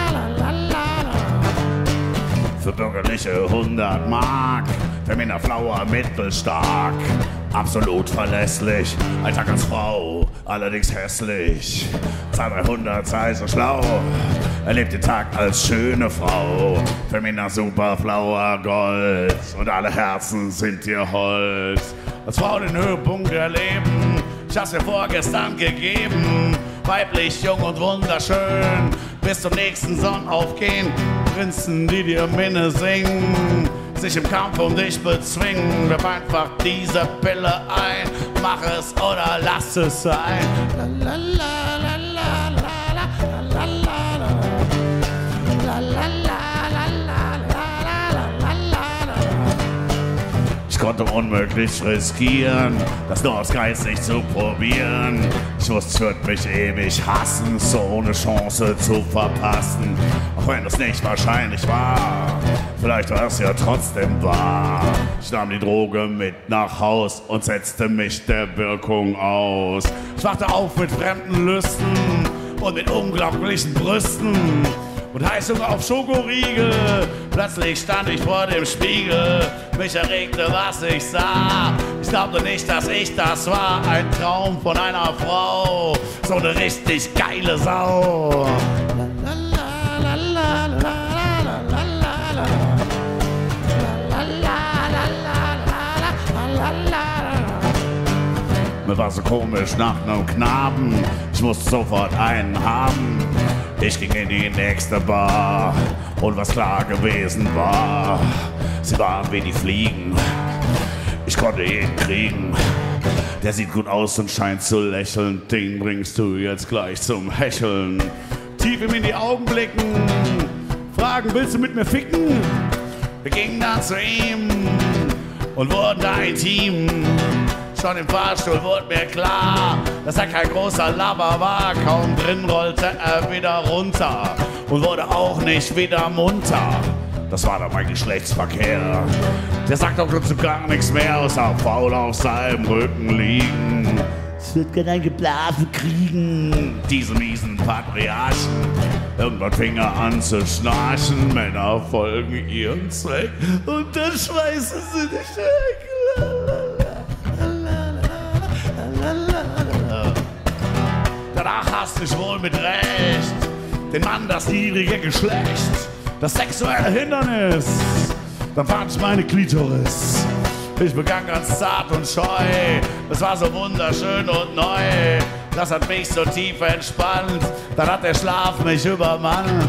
Für bürgerliche hundert Mark, für Männer Flower mittelstark. Absolut verlässlich, Alltag als Frau, allerdings hässlich. zweihundert sei so schlau, erlebt den Tag als schöne Frau. Für Männer super Flower Gold und alle Herzen sind dir hold. Als Frau den Höhepunkt erleben, ich hab's dir vorgestern gegeben. Weiblich, jung und wunderschön, bis zum nächsten Sonnenaufgehen. Prinzen, die dir Minne singen, sich im Kampf um dich bezwingen. Wirf einfach diese Pille ein, mach es oder lass es sein. La la la la la la la la la la la la. Ich konnte unmöglich riskieren, das nur aus Geiz nicht zu probieren. Ich wusste, es wird mich ewig hassen, so ohne Chance zu verpassen. Auch wenn es nicht wahrscheinlich war, vielleicht war es ja trotzdem wahr. Ich nahm die Droge mit nach Haus und setzte mich der Wirkung aus. Ich wachte auf mit fremden Lüsten und mit unglaublichen Brüsten und Heißhunger auf Schokoriegel. Plötzlich stand ich vor dem Spiegel, mich erregte, was ich sah. Ich glaubte nicht, dass ich das war, ein Traum von einer Frau, so eine richtig geile Sau. La, la, la, la, la, la, la, la, la. Mir war so komisch nach einem Knaben, ich musste sofort einen haben. Ich ging in die nächste Bar und was klar gewesen war, sie waren wie die Fliegen, ich konnte ihn kriegen. Der sieht gut aus und scheint zu lächeln, den bringst du jetzt gleich zum Hecheln. Tief ihm in die Augen blicken, fragen, willst du mit mir ficken? Wir gingen dann zu ihm und wurden da intim. Schon im Fahrstuhl wurde mir klar, dass er kein großer Lover war. Kaum drin rollte er wieder runter und wurde auch nicht wieder munter. Das war dann mein Geschlechtsverkehr. Der sagt auch dazu gar nichts mehr, außer faul auf seinem Rücken liegen. Es wird gerne ein Geblasen kriegen, diese miesen Patriarchen. Irgendwann fing er an zu schnarchen, Männer folgen ihrem Zweck und dann schmeißen sie dich weg. Danach hasste ich wohl mit Recht den Mann, das niedrige Geschlecht. das sexuelle Hindernis. Dann fand ich meine Klitoris. Ich begann ganz zart und scheu. Es war so wunderschön und neu. Das hat mich so tief entspannt. Dann hat der Schlaf mich übermannt.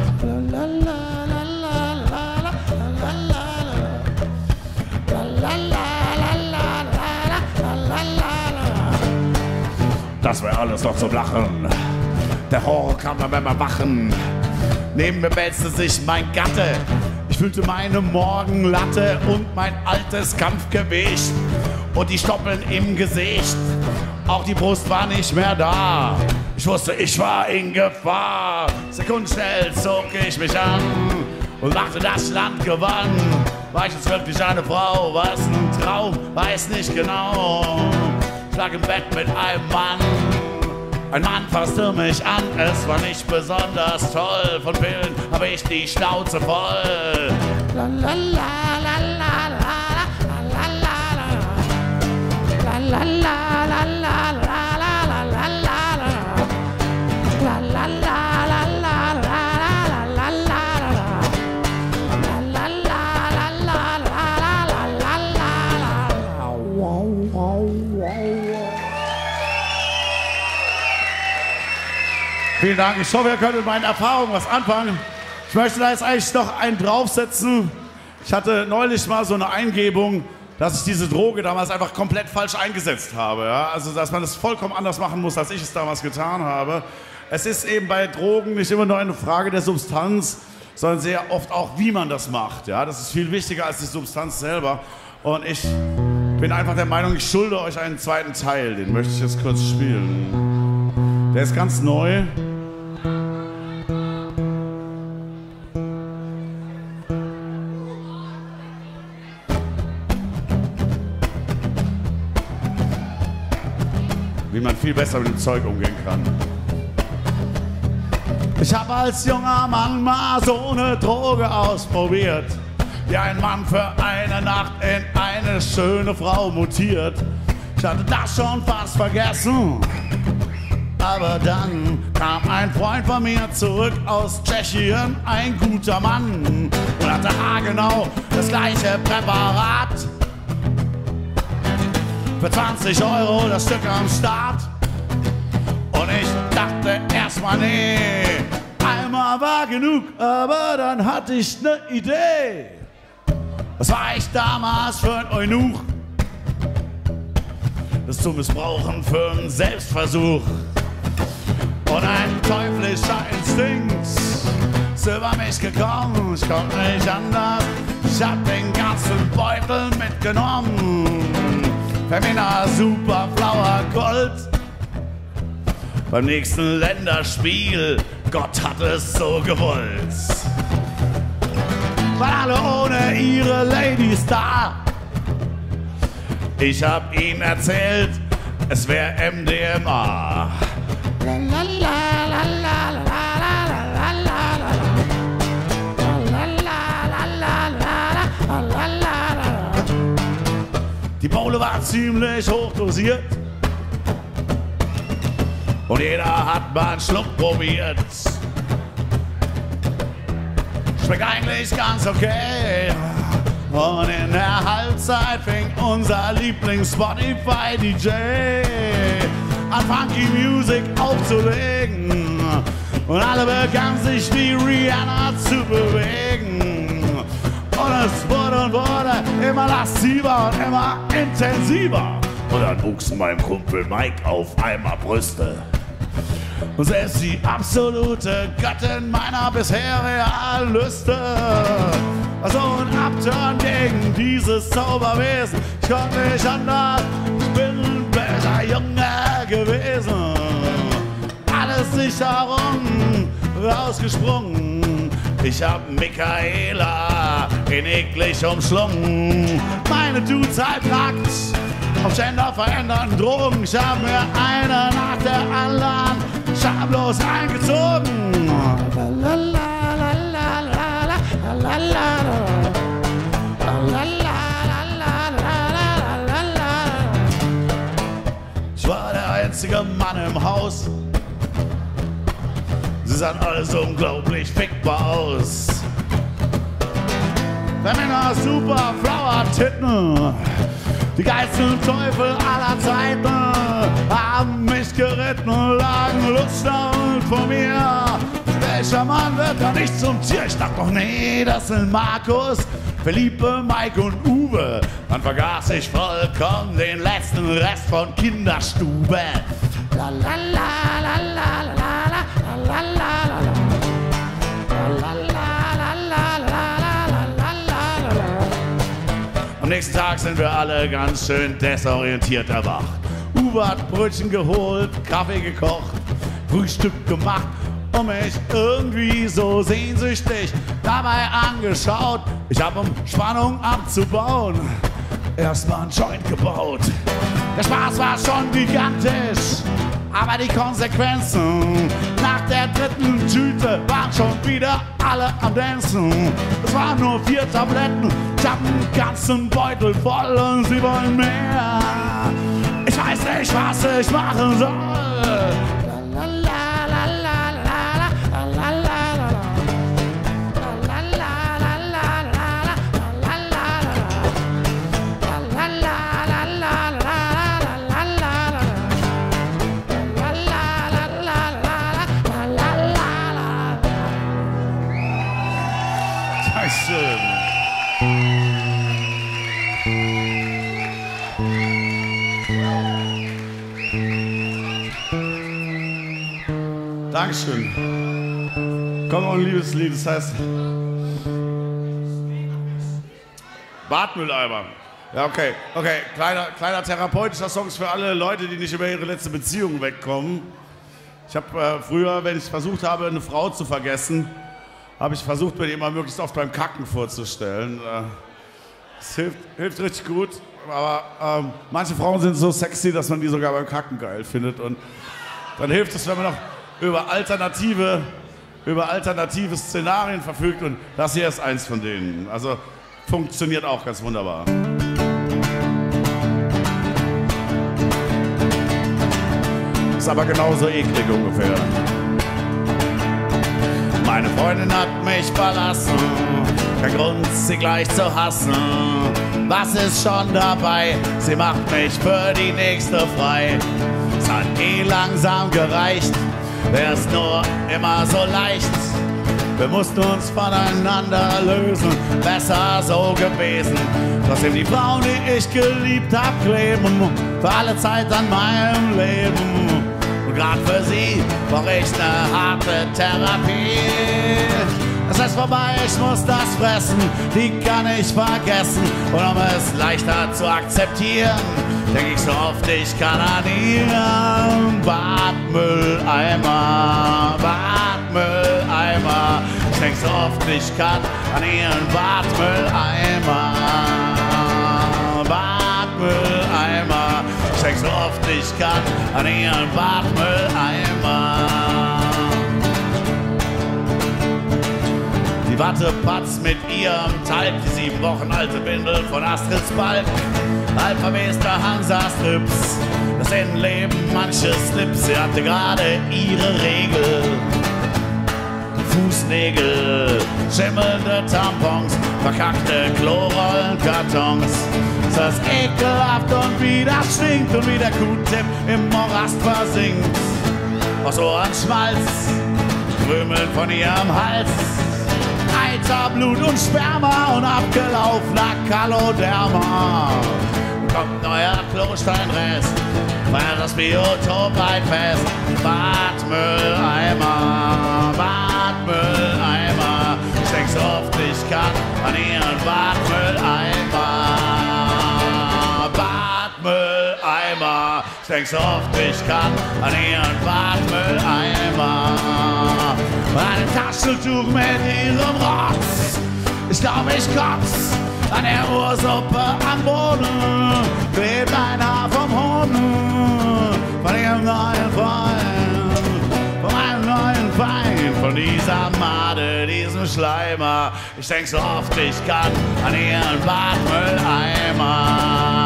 Das wäre alles noch zum Lachen. Der Horror kam dann beim Erwachen. Neben mir wälzte sich mein Gatte. Ich fühlte meine Morgenlatte und mein altes Kampfgewicht. Und die Stoppeln im Gesicht. Auch die Brust war nicht mehr da. Ich wusste, ich war in Gefahr. Sekundenschnell zog ich mich an und machte das Land gewann. War ich jetzt wirklich eine Frau? Was ein Traum? Weiß nicht genau. Ich lag im Bett mit einem Mann. Ein Mann fasste mich an, es war nicht besonders toll. Von Pillen habe ich die Schnauze voll. La la la la la la la la la la la la la la la Vielen Dank. Ich hoffe, ihr könnt mit meinen Erfahrungen was anfangen. Ich möchte da jetzt eigentlich noch einen draufsetzen. Ich hatte neulich mal so eine Eingebung, dass ich diese Droge damals einfach komplett falsch eingesetzt habe. Ja? Also, dass man das vollkommen anders machen muss, als ich es damals getan habe. Es ist eben bei Drogen nicht immer nur eine Frage der Substanz, sondern sehr oft auch, wie man das macht. Ja? Das ist viel wichtiger als die Substanz selber. Und ich bin einfach der Meinung, ich schulde euch einen zweiten Teil. Den möchte ich jetzt kurz spielen. Der ist ganz neu. Wie man viel besser mit dem Zeug umgehen kann. Ich habe als junger Mann mal so eine Droge ausprobiert, die ein Mann für eine Nacht in eine schöne Frau mutiert. Ich hatte das schon fast vergessen, aber dann kam ein Freund von mir zurück aus Tschechien, ein guter Mann, und hatte haargenau das gleiche Präparat. Für zwanzig Euro das Stück am Start. Und ich dachte erstmal, nee, einmal war genug, aber dann hatte ich ne Idee. Was war ich damals für ein Eunuch? Das zu missbrauchen für einen Selbstversuch. Und ein teuflischer Instinkt ist über mich gekommen. Ich konnte nicht anders, ich hab den ganzen Beutel mitgenommen. Femina Super Flower Gold. Beim nächsten Länderspiel, Gott hat es so gewollt. Waren alle ohne ihre Ladies da. Ich hab ihnen erzählt, es wär M D M A. Die Bowle war ziemlich hoch dosiert und jeder hat mal einen Schluck probiert. Schmeckt eigentlich ganz okay. Und in der Halbzeit fing unser Lieblings-Spotify-D J an Funky Music aufzulegen. Und alle begannen sich wie Rihanna zu bewegen. Und es wurde und wurde immer lasziver und immer intensiver. Und dann wuchsen meinem Kumpel Mike auf einmal Brüste. Und selbst die absolute Göttin meiner bisher realen Lüste war so ein Abturn gegen dieses Zauberwesen. Ich konnte nicht anders, ich bin ein böser Junge gewesen. Alles sich darum rausgesprungen. Ich hab Michaela inniglich umschlungen. Meine Dudes halb nackt auf genderverändernden Drogen. Ich hab mir eine nach der anderen schamlos eingezogen. Ich war der einzige Mann im Haus. Sie sahen alles unglaublich fickbar aus. Männer super Flower Titten. Die geilsten Teufel aller Zeiten haben mich geritten, lagen lustend vor mir. Welcher Mann wird da nicht zum Tier? Ich dachte doch, nee, das sind Markus, Philippe, Mike und Uwe. Dann vergaß ich vollkommen den letzten Rest von Kinderstube. La la la la la la la la la la la. Am nächsten Tag sind wir alle ganz schön desorientiert erwacht. Uwe hat Brötchen geholt, Kaffee gekocht, Frühstück gemacht und mich irgendwie so sehnsüchtig dabei angeschaut. Ich hab, um Spannung abzubauen, erstmal einen Joint gebaut. Der Spaß war schon gigantisch, aber die Konsequenzen nach der dritten Tüte waren schon wieder alle am Dancen. Es waren nur vier Tabletten, ich hab einen ganzen Beutel voll und sie wollen mehr. Ich weiß nicht, was ich machen soll. Dankeschön. Komm, noch ein liebes Lied, das heißt Badmülleimer. Ja, okay, okay. Kleiner, kleiner therapeutischer Song für alle Leute, die nicht über ihre letzte Beziehung wegkommen. Ich habe äh, früher, wenn ich versucht habe, eine Frau zu vergessen, habe ich versucht, mir die immer möglichst oft beim Kacken vorzustellen. Das äh, hilft, hilft richtig gut, aber ähm, manche Frauen sind so sexy, dass man die sogar beim Kacken geil findet. Und dann hilft es, wenn man noch über alternative, über alternative Szenarien verfügt, und das hier ist eins von denen. Also funktioniert auch ganz wunderbar. Ist aber genauso eklig ungefähr. Meine Freundin hat mich verlassen, kein Grund, sie gleich zu hassen. Was ist schon dabei? Sie macht mich für die nächste frei. Es hat eh langsam gereicht, wär's nur immer so leicht. Wir mussten uns voneinander lösen, besser so gewesen. Trotzdem die Frauen, die ich geliebt hab, kleben für alle Zeit an meinem Leben. Und grad für sie brauch ich ne harte Therapie. Es ist vorbei, ich muss das fressen, die kann ich vergessen. Und um es leichter zu akzeptieren, denk ich so oft, ich kann an ihren Badmülleimer, Badmülleimer. Ich denk so oft, ich kann an ihren Badmülleimer, Badmülleimer. Ich denk so oft, ich kann an ihren Badmülleimer. Die Wattepatz mit ihrem Talg, die sieben Wochen alte Windel von Astrids Balk, alphabester Hansa-Strips, das Innenleben manches Slips. Sie hatte gerade ihre Regel, Fußnägel, schimmelnde Tampons, verkackte Klorollenkartons. Das ist ekelhaft und wie das stinkt und wie der Q-Tip im Morast versinkt. Aus Ohrenschmalz, Krümeln von ihrem Hals, Eiterblut und Sperma und abgelaufener Kaloderma. Kommt neuer Klosteinrest, feiert das Biotop ein Fest. Badmülleimer, Badmülleimer. Ich denk so oft ich kann an ihren Badmülleimer, Badmülleimer. Ich denk so oft ich kann an ihren Badmülleimer. Ein Taschentuch mit ihrem Rotz, ich glaub ich kotz an der Ursuppe am Boden, klebt ein Haar vom Hoden, von ihrem neuen Freund, von meinem neuen Feind, von dieser Made, diesem Schleimer. Ich denk so oft ich kann an ihren Badmülleimer,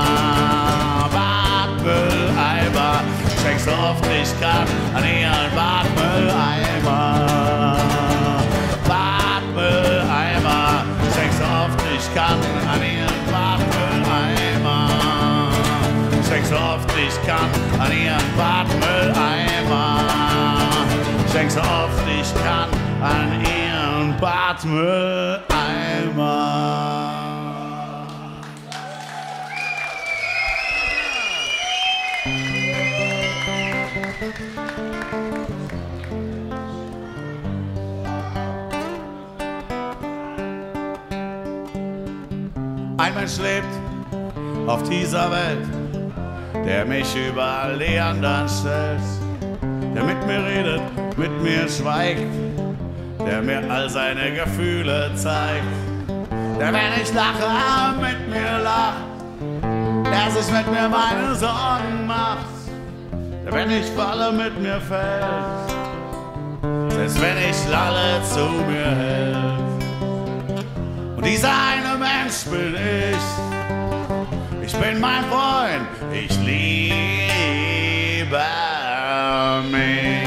Badmülleimer. Ich denk so oft ich kann an ihren Badmülleimer, Badmülleimer. Ich denk so oft ich ihren Badmülleimer. Ich denk so oft ich kann an ihren Badmülleimer. Ein Mensch lebt auf dieser Welt, der mich über alle anderen stellt, der mit mir redet, mit mir schweigt, der mir all seine Gefühle zeigt, der, wenn ich lache, mit mir lacht, der sich mit mir meine Sorgen macht, der, wenn ich falle, mit mir fällt, selbst wenn ich lalle, zu mir hält. Und dieser eine Mensch bin ich, ich bin mein Freund, ich liebe mich.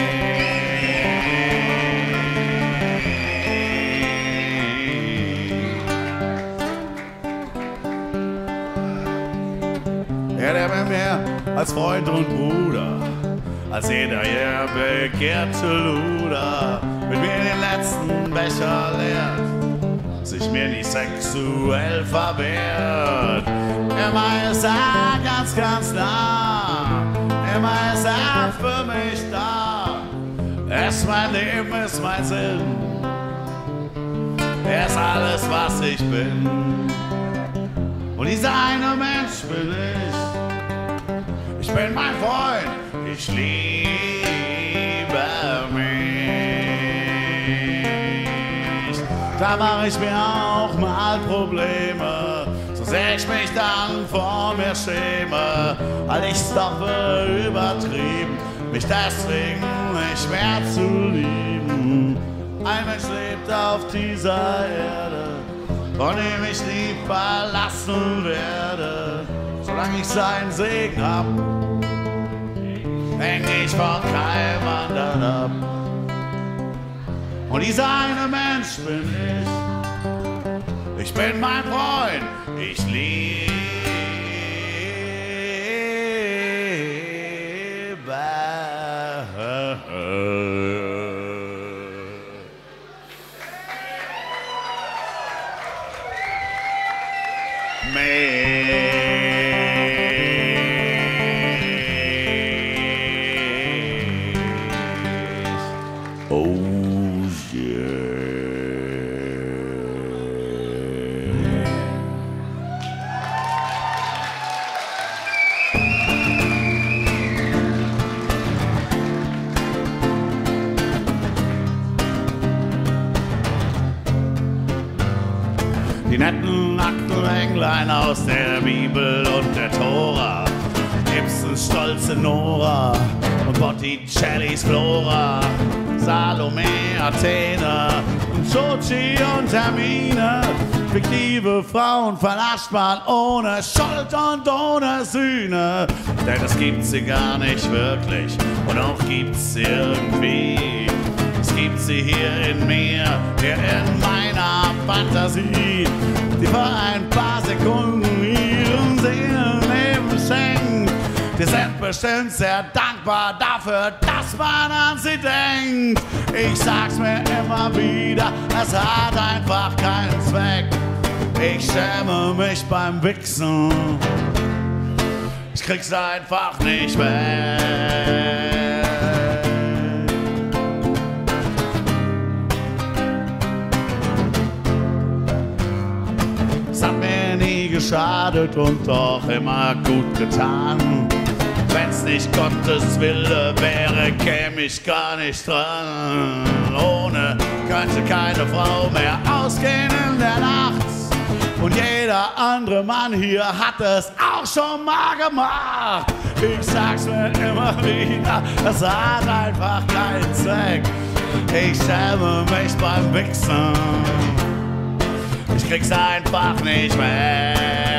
Ja, der bin mehr als Freund und Bruder, als jeder hier begehrte Luder, mit mir den letzten Becher leert, sich mir nicht sexuell verwehrt. Immer ist er ganz, ganz nah, immer ist er für mich da. Er ist mein Leben, ist mein Sinn, er ist alles, was ich bin. Und dieser eine Mensch bin ich, ich bin mein Freund, ich liebe mich. Da mache ich mir auch mal Probleme, so sehr ich mich dann vor mir schäme, weil ich's doch übertrieben, mich deswegen nicht mehr zu lieben. Ein Mensch lebt auf dieser Erde, von dem ich nie verlassen werde. Solange ich seinen Segen hab, häng ich von keinem anderen ab. Und dieser eine Mensch bin ich, ich bin mein Freund, ich liebe mich. Oh yeah. Die netten Aktenenglein aus der Bibel und der Tora, Ibsens stolze Nora und Botticellis Flora, Salome, Athene und Sochi und Hermine. Fiktive Frauen verarscht man ohne Schuld und ohne Sühne, denn es gibt sie gar nicht wirklich und auch gibt's sie irgendwie. Es gibt sie hier in mir, hier in meiner Fantasie, die für ein paar Sekunden ihren Seelenleben schenkt. Die sind bestimmt sehr dankbar dafür, dass man an sie denkt. Ich sag's mir immer wieder, es hat einfach keinen Zweck. Ich schäme mich beim Wichsen, ich krieg's einfach nicht weg. Es hat mir nie geschadet und doch immer gut getan. Wenn's nicht Gottes Wille wäre, käm ich gar nicht dran. Ohne könnte keine Frau mehr ausgehen in der Nacht. Und jeder andere Mann hier hat es auch schon mal gemacht. Ich sag's mir immer wieder, es hat einfach keinen Zweck. Ich schäme mich beim Wichsen, ich krieg's einfach nicht weg.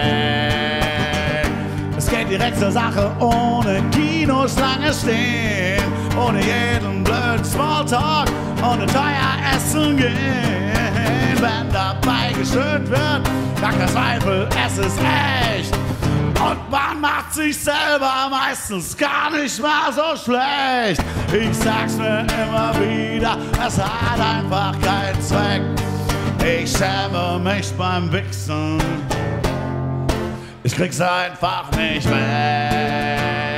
Es geht direkt zur Sache, ohne Kinoschlange stehen, ohne jeden blöden Smalltalk, ohne teuer essen gehen. Wenn dabei geschönt wird, gar kein Zweifel, es ist echt. Und man macht sich selber meistens gar nicht mal so schlecht. Ich sag's mir immer wieder, es hat einfach keinen Zweck. Ich schäme mich beim Wichsen, ich krieg's einfach nicht weg.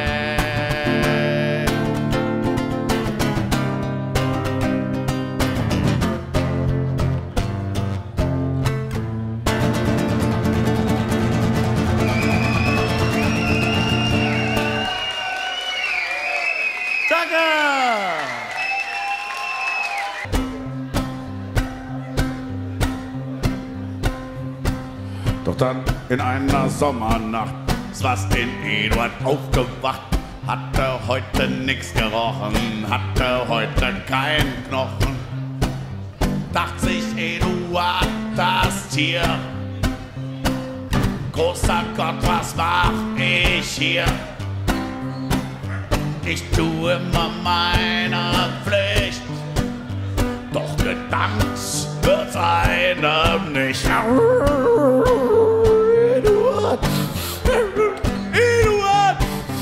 Doch dann in einer Sommernacht ist was in Eduard aufgewacht. Hatte heute nix gerochen, hatte heute keinen Knochen. Dacht sich Eduard, das Tier. Großer Gott, was mach ich hier? Ich tu immer meine Pflicht, doch gedankt wird's einem nicht. Eduard, Eduard,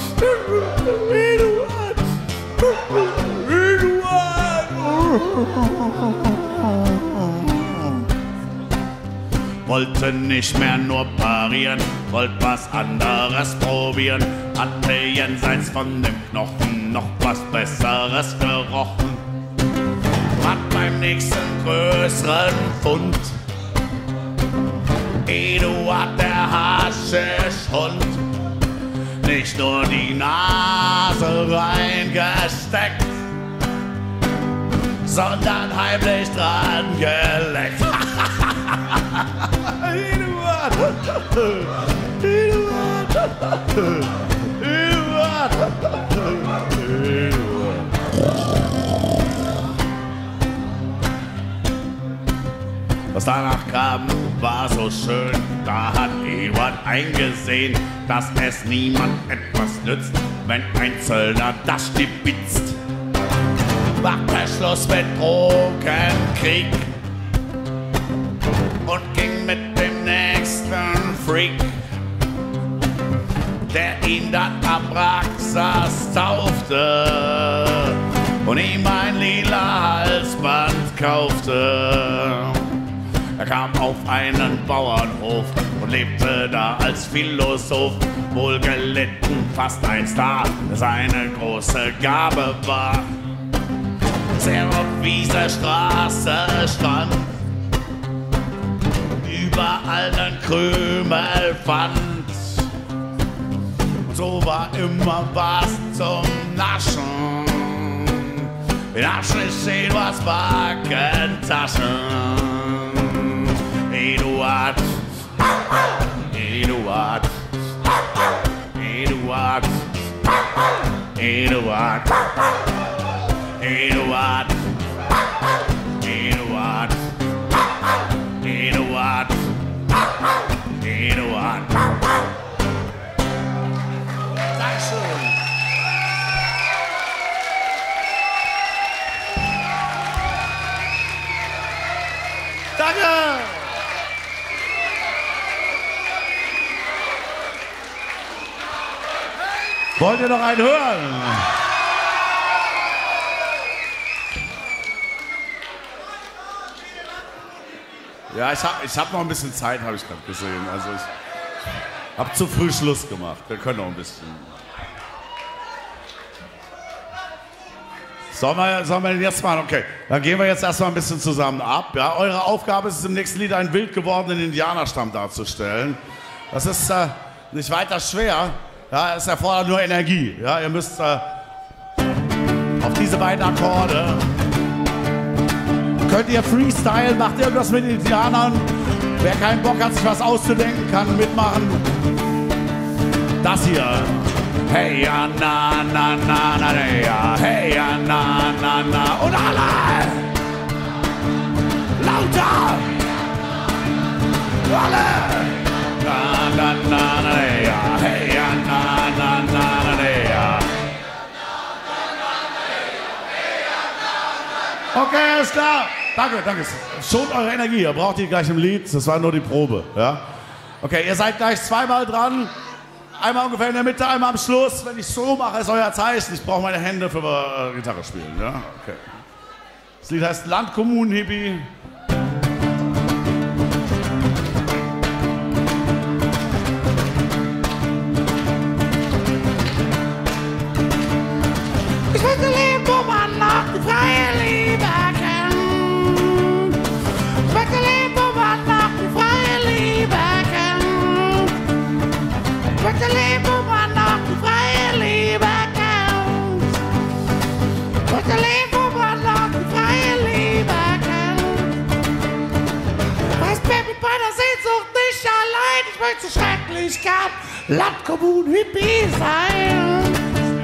Eduard, Eduard. Wollte nicht mehr nur parieren, wollte was anderes probieren. Hatte jenseits von dem Knochen noch was Besseres gerochen. Hat beim nächsten größeren Fund Eduard, der Haschischhund, nicht nur die Nase reingesteckt, sondern heimlich dran geleckt. Eduard, Eduard, Eduard, Eduard. Was danach kam, war so schön, da hat Eduard eingesehen, dass es niemand etwas nützt, wenn ein Zöllner das stibitzt. Macht er Schluss mit Drogenkrieg und ging mit dem nächsten Freak, der ihn dann Abraxas taufte und ihm ein lila Halsband kaufte. Er kam auf einen Bauernhof und lebte da als Philosoph, wohlgelitten, fast ein Star, der seine große Gabe war. Sehr auf Wiese, Straße, Strand, überall nen Krümel fand. Und so war immer was zum Naschen. In Abschnitt Eduards Backentaschen. Eduard, Eduard, Eduard, Eduard, Eduard, Eduard, Eduard, Eduard. Dankeschön. Danke. Wollt ihr noch einen hören? Ja, ich habe ich hab noch ein bisschen Zeit, habe ich gerade gesehen. Also ich habe zu früh Schluss gemacht. Wir können noch ein bisschen. Sollen wir, sollen wir denn jetzt machen? Okay, dann gehen wir jetzt erstmal ein bisschen zusammen ab. Ja, eure Aufgabe ist es im nächsten Lied, einen wild gewordenen Indianerstamm darzustellen. Das ist äh, nicht weiter schwer. Ja, es erfordert nur Energie. Ja, ihr müsst äh, auf diese beiden Akkorde. Könnt ihr Freestyle, macht irgendwas mit Indianern. Wer keinen Bock hat, sich was auszudenken, kann mitmachen. Das hier. Hey ja na na na na ja, hey ja na na na und alle lauter, alle na na na na ja, hey ja na na na na ja. Okay, alles klar. Danke, danke. Schont eure Energie. Ihr braucht die gleich im Lied. Das war nur die Probe. Ja? Okay, ihr seid gleich zweimal dran. einmal ungefähr in der Mitte, einmal am Schluss. Wenn ich so mache, ist euer Zeichen. Ich brauche meine Hände für äh, Gitarre spielen. Ja? Okay. Das Lied heißt Landkommunen-Hippie. Ich möchte leben, wo man noch die freie Liebe kennt. Ich möchte leben, wo man noch die freie Liebe kennt. Ich möchte leben, wo man noch die freie Liebe kennt. Ich möchte leben, wo man noch die freie Liebe kennt. Was Baby bei der Sehnsucht nicht allein. Ich möchte so schrecklich gern Landkommunen-Hippie sein.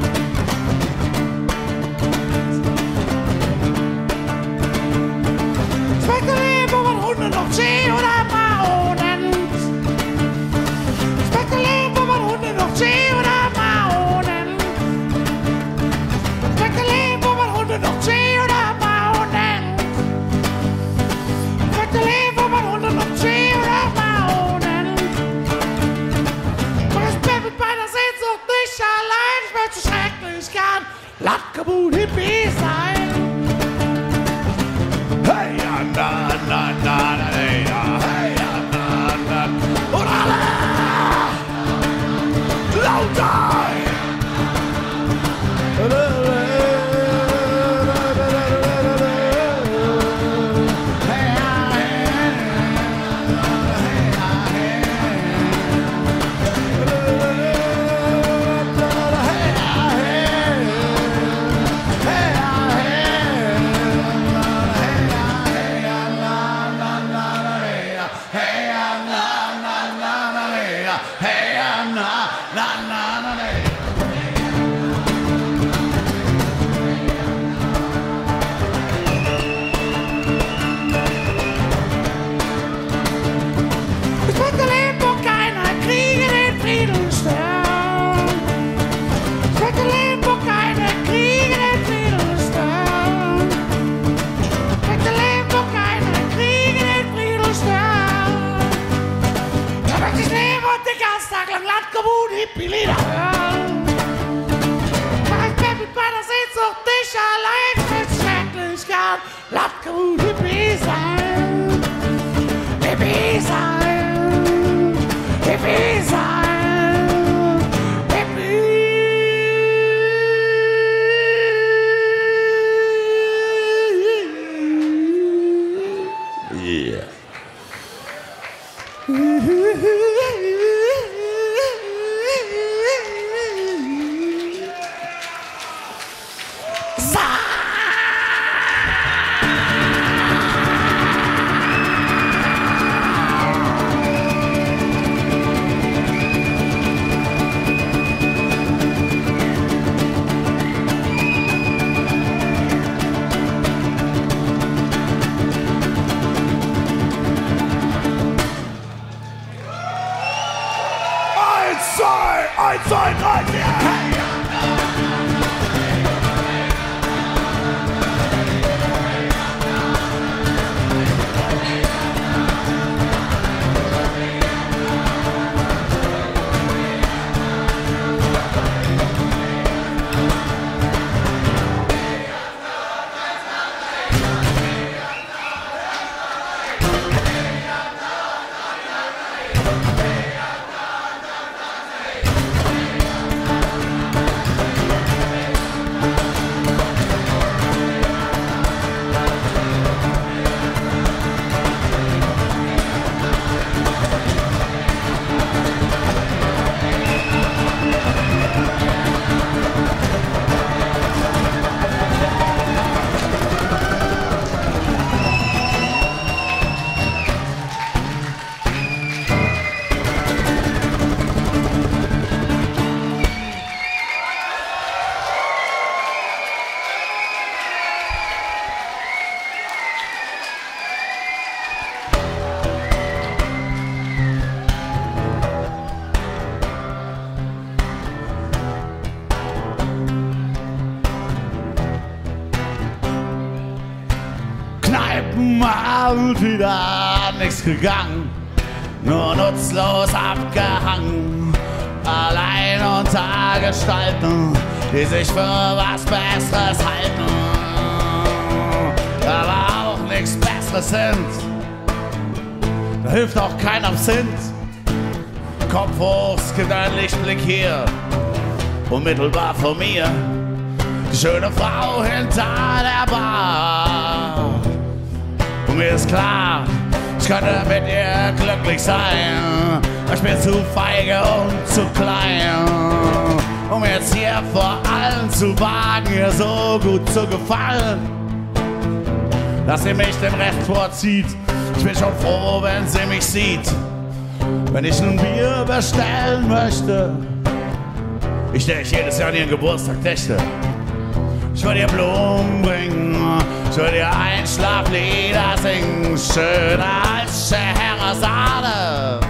Ich möchte leben, wo man Hunde noch Tee oder Mao nennt. Ich möchte leben, wo man Hunde noch Tee oder Mao nennt. Ich möchte leben, wo man Hunde noch Tee oder Mao nennt. Ich möchte leben, wo man Hunde noch Tee oder Mao nennt. Aber ich bin mit meiner Sehnsucht nicht allein. Ich möchte schrecklich gern Landkommunen-Hippie sein. Hey, ja, na, na, na, na, hey, ja, hey, ja, na, na. Und alle lauter! Ich möchte leben, wo keiner Kriege den Frieden stört. Ich möchte leben, wo keine Kriege den Frieden stört. Ich möchte leben, wo keine Kriege den Frieden stört. Da möchte ich leben und den ganzen Tag lang Landkommunen-Hippie-Lieder hören. Aber ich bin mit meiner Sehnsucht nicht allein. Ich möchte schrecklich gern Landkommunen-Hippie sein. Hippie sein. Hippie sein. Hippie. Yeah. Eins, zwei, eins, zwei, drei, vier, hey! Kneipenabend wieder nichts gegangen, nur nutzlos abgehangen. allein unter Gestalten, die sich für was Besseres halten, aber auch nichts Besseres sind. Da hilft auch kein Absinth. Kopf hoch, es gibt einen Lichtblick hier, unmittelbar vor mir. Die schöne Frau hinter der Bar. Und mir ist klar, ich könnte mit ihr glücklich sein. Ich bin zu feige und zu klein, um jetzt hier vor allen zu wagen, ihr so gut zu gefallen, dass sie mich dem Rest vorzieht. Ich bin schon froh, wenn sie mich sieht. Wenn ich ein Bier bestellen möchte, ich der ich jedes Jahr an ihren Geburtstag dächte. Ich würde ihr Blumen bringen, ich würde ihr Einschlaflieder singen, schöner als Scheherazade.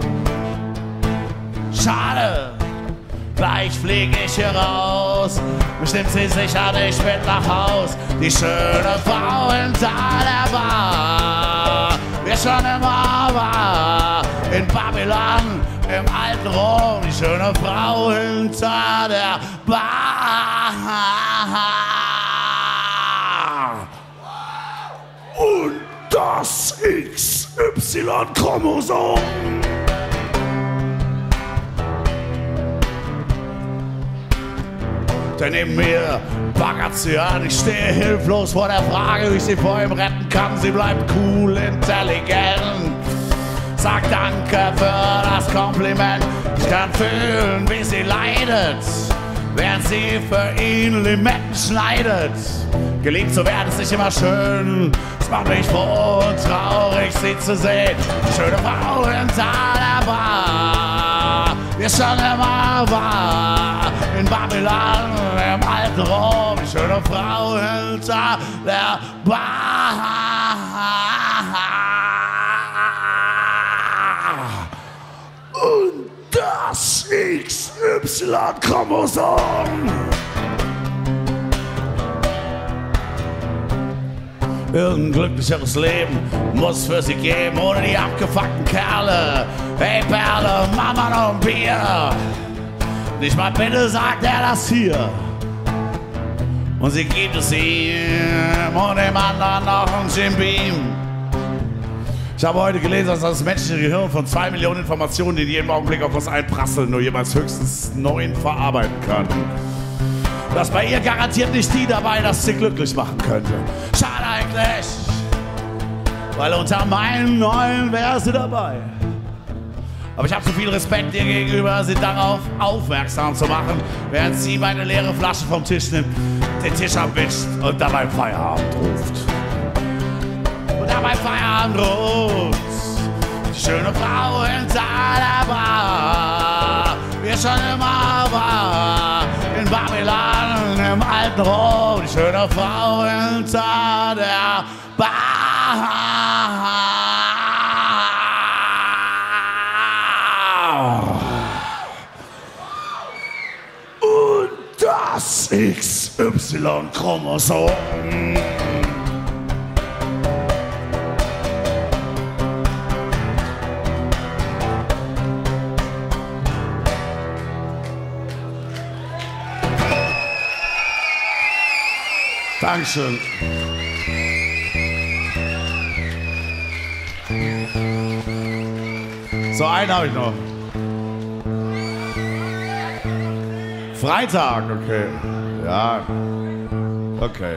Schade, gleich flieg ich hier raus, bestimmt sie sicher nicht mit nach Haus. Die schöne Frau hinter der Bar, wie schon immer war, in Babylon, im alten Rom, die schöne Frau hinter der Bar. Und das X Y-Chromosom. Der neben mir baggert sie an, ich stehe hilflos vor der Frage, wie ich sie vor ihm retten kann. Sie bleibt cool, intelligent, sagt danke für das Kompliment. Ich kann fühlen, wie sie leidet, während sie für ihn Limetten schneidet. Geliebt zu werden ist nicht immer schön, es macht mich froh und traurig, sie zu sehen. Die schöne Frau hinter der Bar, wie schon immer war, in Babylon, im alten Rom, die schöne Frau hinter der Bar. Und das X Y-Chromosom. Irgendein glücklicheres Leben muss für sie geben, ohne die abgefuckten Kerle. Hey Perle, Mama noch ein Bier. Nicht mal bitte sagt er das hier. Und sie gibt es ihm und dem anderen noch ein Jim Beam. Ich habe heute gelesen, dass das menschliche Gehirn von zwei Millionen Informationen, die in jedem Augenblick auf uns einprasseln, nur jemals höchstens neun verarbeiten kann. Dass bei ihr garantiert nicht die dabei, dass sie glücklich machen könnte. Schade eigentlich, weil unter meinen neuen wäre sie dabei. Aber ich habe so viel Respekt ihr gegenüber, sie darauf aufmerksam zu machen, während sie meine leere Flasche vom Tisch nimmt, den Tisch abwischt und dabei Feierabend ruft. Und dabei Feierabend ruft die schöne Frau hinter der Bar, wie es schon immer war, in Babylon, im alten Rom, die schöne Frau hinter der Bar. Und das X Y-Chromosom. Dankeschön. So, einen habe ich noch. Freitag, okay. Ja. Okay.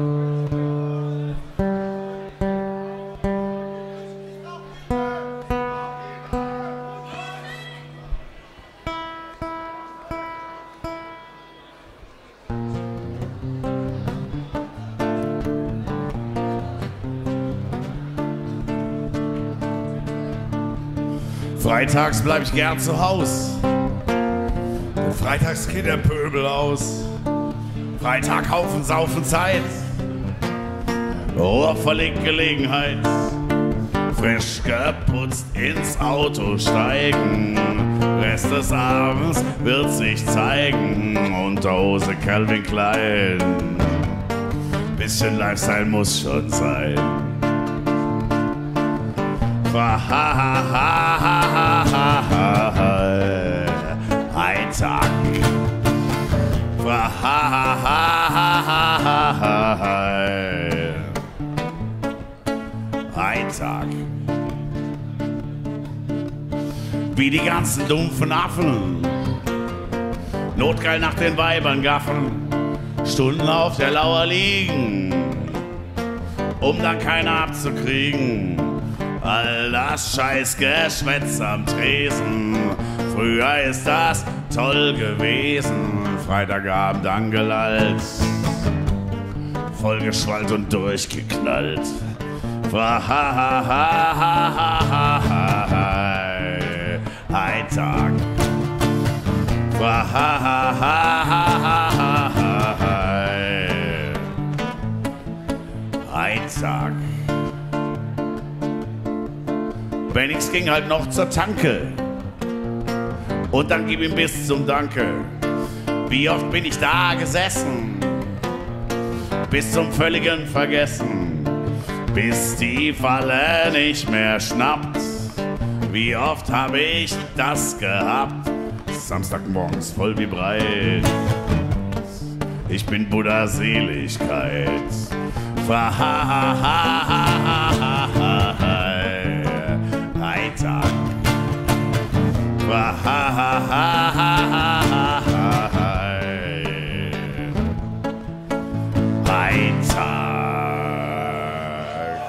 Freitags bleib ich gern zu Haus. Denn freitags geht der Pöbel aus. Freitag Haufen Saufen Zeit. Oh, verlegt Gelegenheit. Frisch geputzt ins Auto steigen. Rest des Abends wird sich zeigen. Unterhose Calvin Klein. Bisschen Lifestyle muss schon sein. Ha ha ha ha ha ha ha Tag. Ein Tag. Wie die ganzen dumpfen Affen, notgeil nach den Weibern gaffen, Stunden auf der Lauer liegen, um dann keiner abzukriegen. All das Scheißgeschwätz am Tresen, früher ist das toll gewesen. Freitagabend angelallt, vollgeschwallt und durchgeknallt. Ein Tag. Ein Tag. Bennix ging halt noch zur Tanke und dann gib ihm bis zum Danke. Wie oft bin ich da gesessen, bis zum völligen Vergessen, bis die Falle nicht mehr schnappt. Wie oft habe ich das gehabt? Samstagmorgens voll wie breit. Ich bin Buddha Seligkeit. Ein Tag. Ein Tag.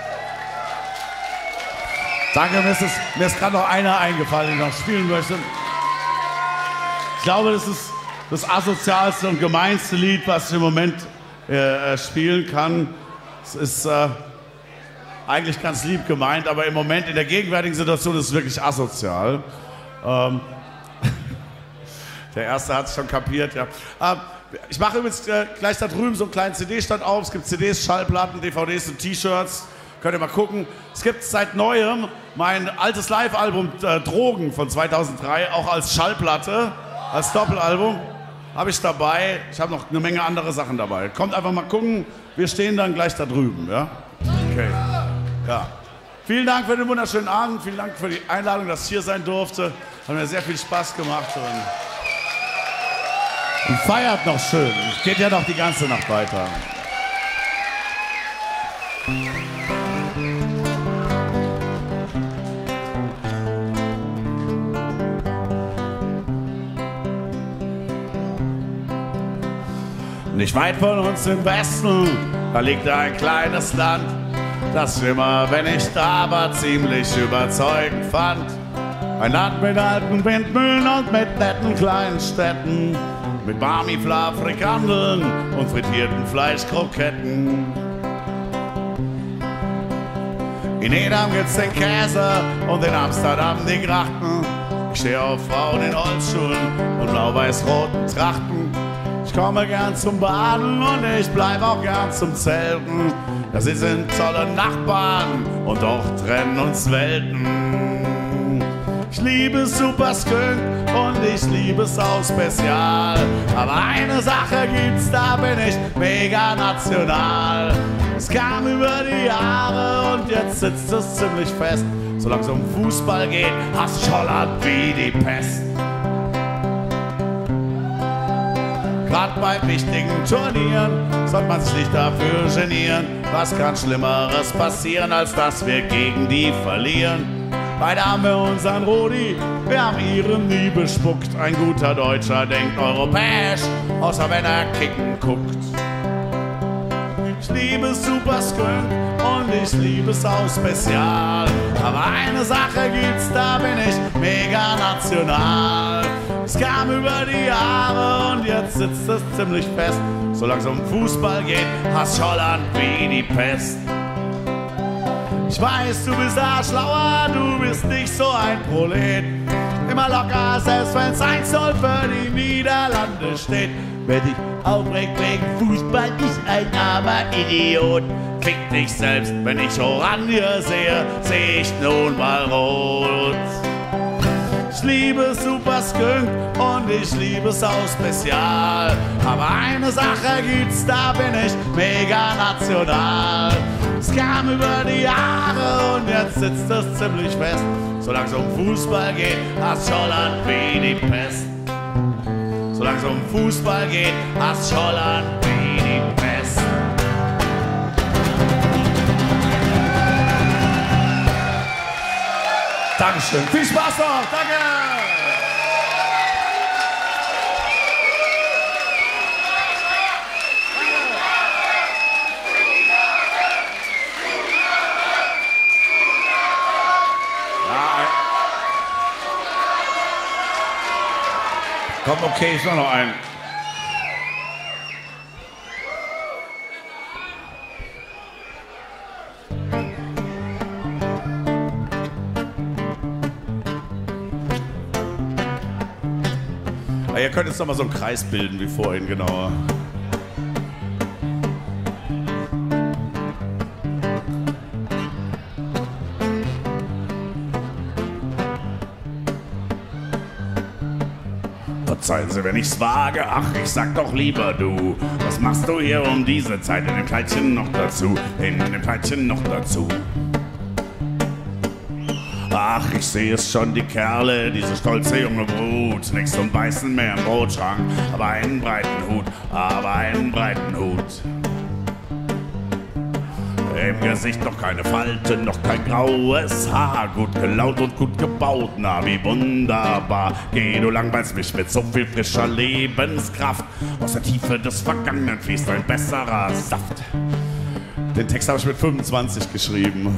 Danke, mir ist, es, mir ist gerade noch einer eingefallen, den ich noch spielen möchte. Ich glaube, das ist das asozialste und gemeinste Lied, was ich im Moment äh, spielen kann. Es ist äh, eigentlich ganz lieb gemeint, aber im Moment, in der gegenwärtigen Situation, ist es wirklich asozial. Ähm, der Erste hat es schon kapiert, ja. Ähm, ich mache übrigens äh, gleich da drüben so einen kleinen C D-Stand auf. Es gibt C Ds, Schallplatten, D V Ds und T-Shirts. Könnt ihr mal gucken. Es gibt seit Neuem mein altes Live-Album äh, Drogen von zweitausenddrei, auch als Schallplatte, als Doppelalbum. Habe ich dabei. Ich habe noch eine Menge andere Sachen dabei. Kommt einfach mal gucken. Wir stehen dann gleich da drüben. Ja? Okay. Ja. Vielen Dank für den wunderschönen Abend. Vielen Dank für die Einladung, dass ich hier sein durfte. Hat mir sehr viel Spaß gemacht. Und, und feiert noch schön. Es geht ja noch die ganze Nacht weiter. Nicht weit von uns im Westen, da liegt ein kleines Land, das immer, wenn ich da war, ziemlich überzeugend fand. Ein Land mit alten Windmühlen und mit netten kleinen Städten, mit Barmifla, Frikandeln und frittierten Fleischkroketten. In Edam gibt's den Käse und in Amsterdam die Grachten. Ich stehe auf Frauen in Holzschuhen und blau-weiß-roten Trachten. Ich komme gern zum Baden und ich bleib auch gern zum Zelten. Ja, sie sind tolle Nachbarn und doch trennen uns Welten. Ich liebe Super Skunk und ich liebe Sau Spezial. Aber eine Sache gibt's, da bin ich mega national. Es kam über die Jahre und jetzt sitzt es ziemlich fest. Solange es um Fußball geht, hasst Holland wie die Pest. Gerade bei wichtigen Turnieren sollte man sich nicht dafür genieren. Was kann Schlimmeres passieren, als dass wir gegen die verlieren? Beide haben wir unseren Rudi, wir haben ihren nie bespuckt. Ein guter Deutscher denkt europäisch, außer wenn er kicken guckt. Ich liebe Super Skunk und ich liebe Sau Spezial. Aber eine Sache gibt's, da bin ich mega national. Es kam über die Jahre und jetzt sitzt es ziemlich fest. Solange es um Fußball geht, hasst Holland wie die Pest. Ich weiß, du bist da schlauer, du bist nicht so ein Prolet. Immer locker, selbst wenn's eins null für die Niederlande steht. Wer dich aufregt wegen Fußball, ist ein armer Idiot. Fick dich selbst, wenn ich Orange sehe, seh ich nun mal rot. Ich liebe Super Skunk und ich liebe Sau Spezial. Aber eine Sache gibt's, da bin ich mega national. Es kam über die Jahre und jetzt sitzt es ziemlich fest. Solange es um Fußball geht, hasst Holland wie die Pest. Solange es um Fußball geht, hast Holland wie die Pest. Dankeschön. Viel Spaß noch. Danke. Komm, okay, ich mach noch einen. Ah, ihr könnt jetzt noch mal so einen Kreis bilden wie vorhin, genauer. Verzeihen Sie, wenn ich's wage, ach, ich sag doch lieber du. Was machst du hier um diese Zeit in dem Kleidchen noch dazu? In dem Kleidchen noch dazu. Ach, ich sehe es schon, die Kerle, diese stolze junge Brut. Nix zum Beißen mehr im Brotschrank, aber einen breiten Hut, aber einen breiten Hut. Im Gesicht noch keine Falten, noch kein graues Haar. Gut gelaunt und gut gebaut, na wie wunderbar. Geh, du langweilst mich mit so viel frischer Lebenskraft. Aus der Tiefe des Vergangenen fließt ein besserer Saft. Den Text habe ich mit fünfundzwanzig geschrieben.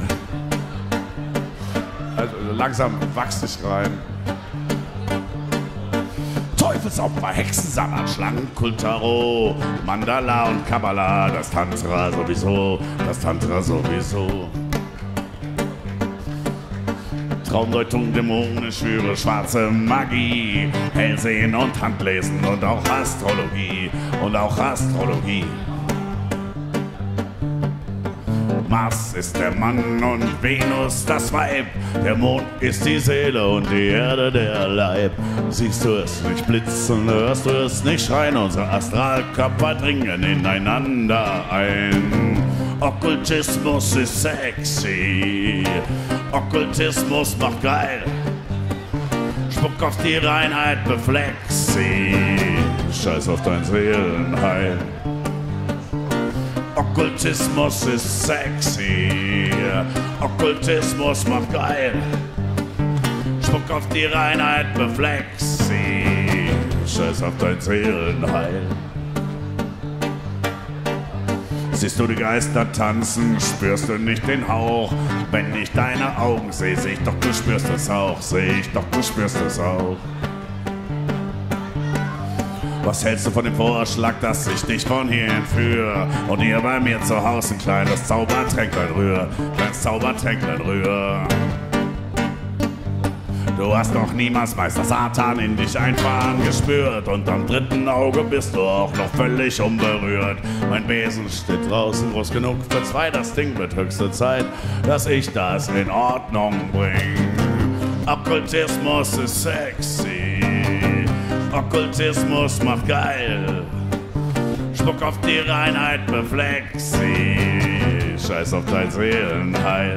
Also langsam wachse ich rein. Teufelsopfer, Hexensammer, Schlangenkult, Tarot, Mandala und Kabbala, das Tantra sowieso, das Tantra sowieso. Traumdeutung, Dämonen, schwüre schwarze Magie, Hellsehen und Handlesen und auch Astrologie, und auch Astrologie. Mars ist der Mann und Venus das Weib. Der Mond ist die Seele und die Erde der Leib. Siehst du es nicht blitzen, hörst du es nicht schreien. Unsere Astralkörper dringen ineinander ein. Okkultismus ist sexy. Okkultismus macht geil. Spuck auf die Reinheit, befleck sie. Scheiß auf dein Seelenheil. Okkultismus ist sexy, Okkultismus macht geil. Spuck auf die Reinheit, befleck sie. Scheiß auf dein Seelenheil. Siehst du die Geister tanzen, spürst du nicht den Hauch. Wenn ich deine Augen sehe, seh ich doch, du spürst es auch. Seh ich doch, du spürst es auch. Was hältst du von dem Vorschlag, dass ich dich von hier entführe und dir bei mir zu Hause ein kleines Zaubertränklein rühre, kleines Zaubertränklein rühre? Du hast noch niemals Meister Satan in dich einfahren gespürt und am dritten Auge bist du auch noch völlig unberührt. Mein Besen steht draußen groß genug für zwei, das Ding wird höchste Zeit, dass ich das in Ordnung bring. Okkultismus ist sexy. Okkultismus macht geil. Spuck auf die Reinheit, befleck sie. Scheiß auf dein Seelenheil.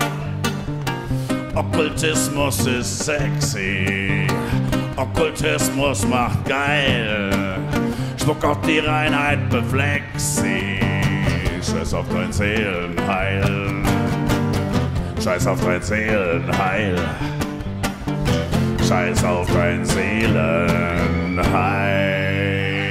Okkultismus ist sexy. Okkultismus macht geil. Spuck auf die Reinheit, befleck sie. Scheiß auf dein Seelenheil. Scheiß auf dein Seelenheil. Scheiß auf dein Seelenheil.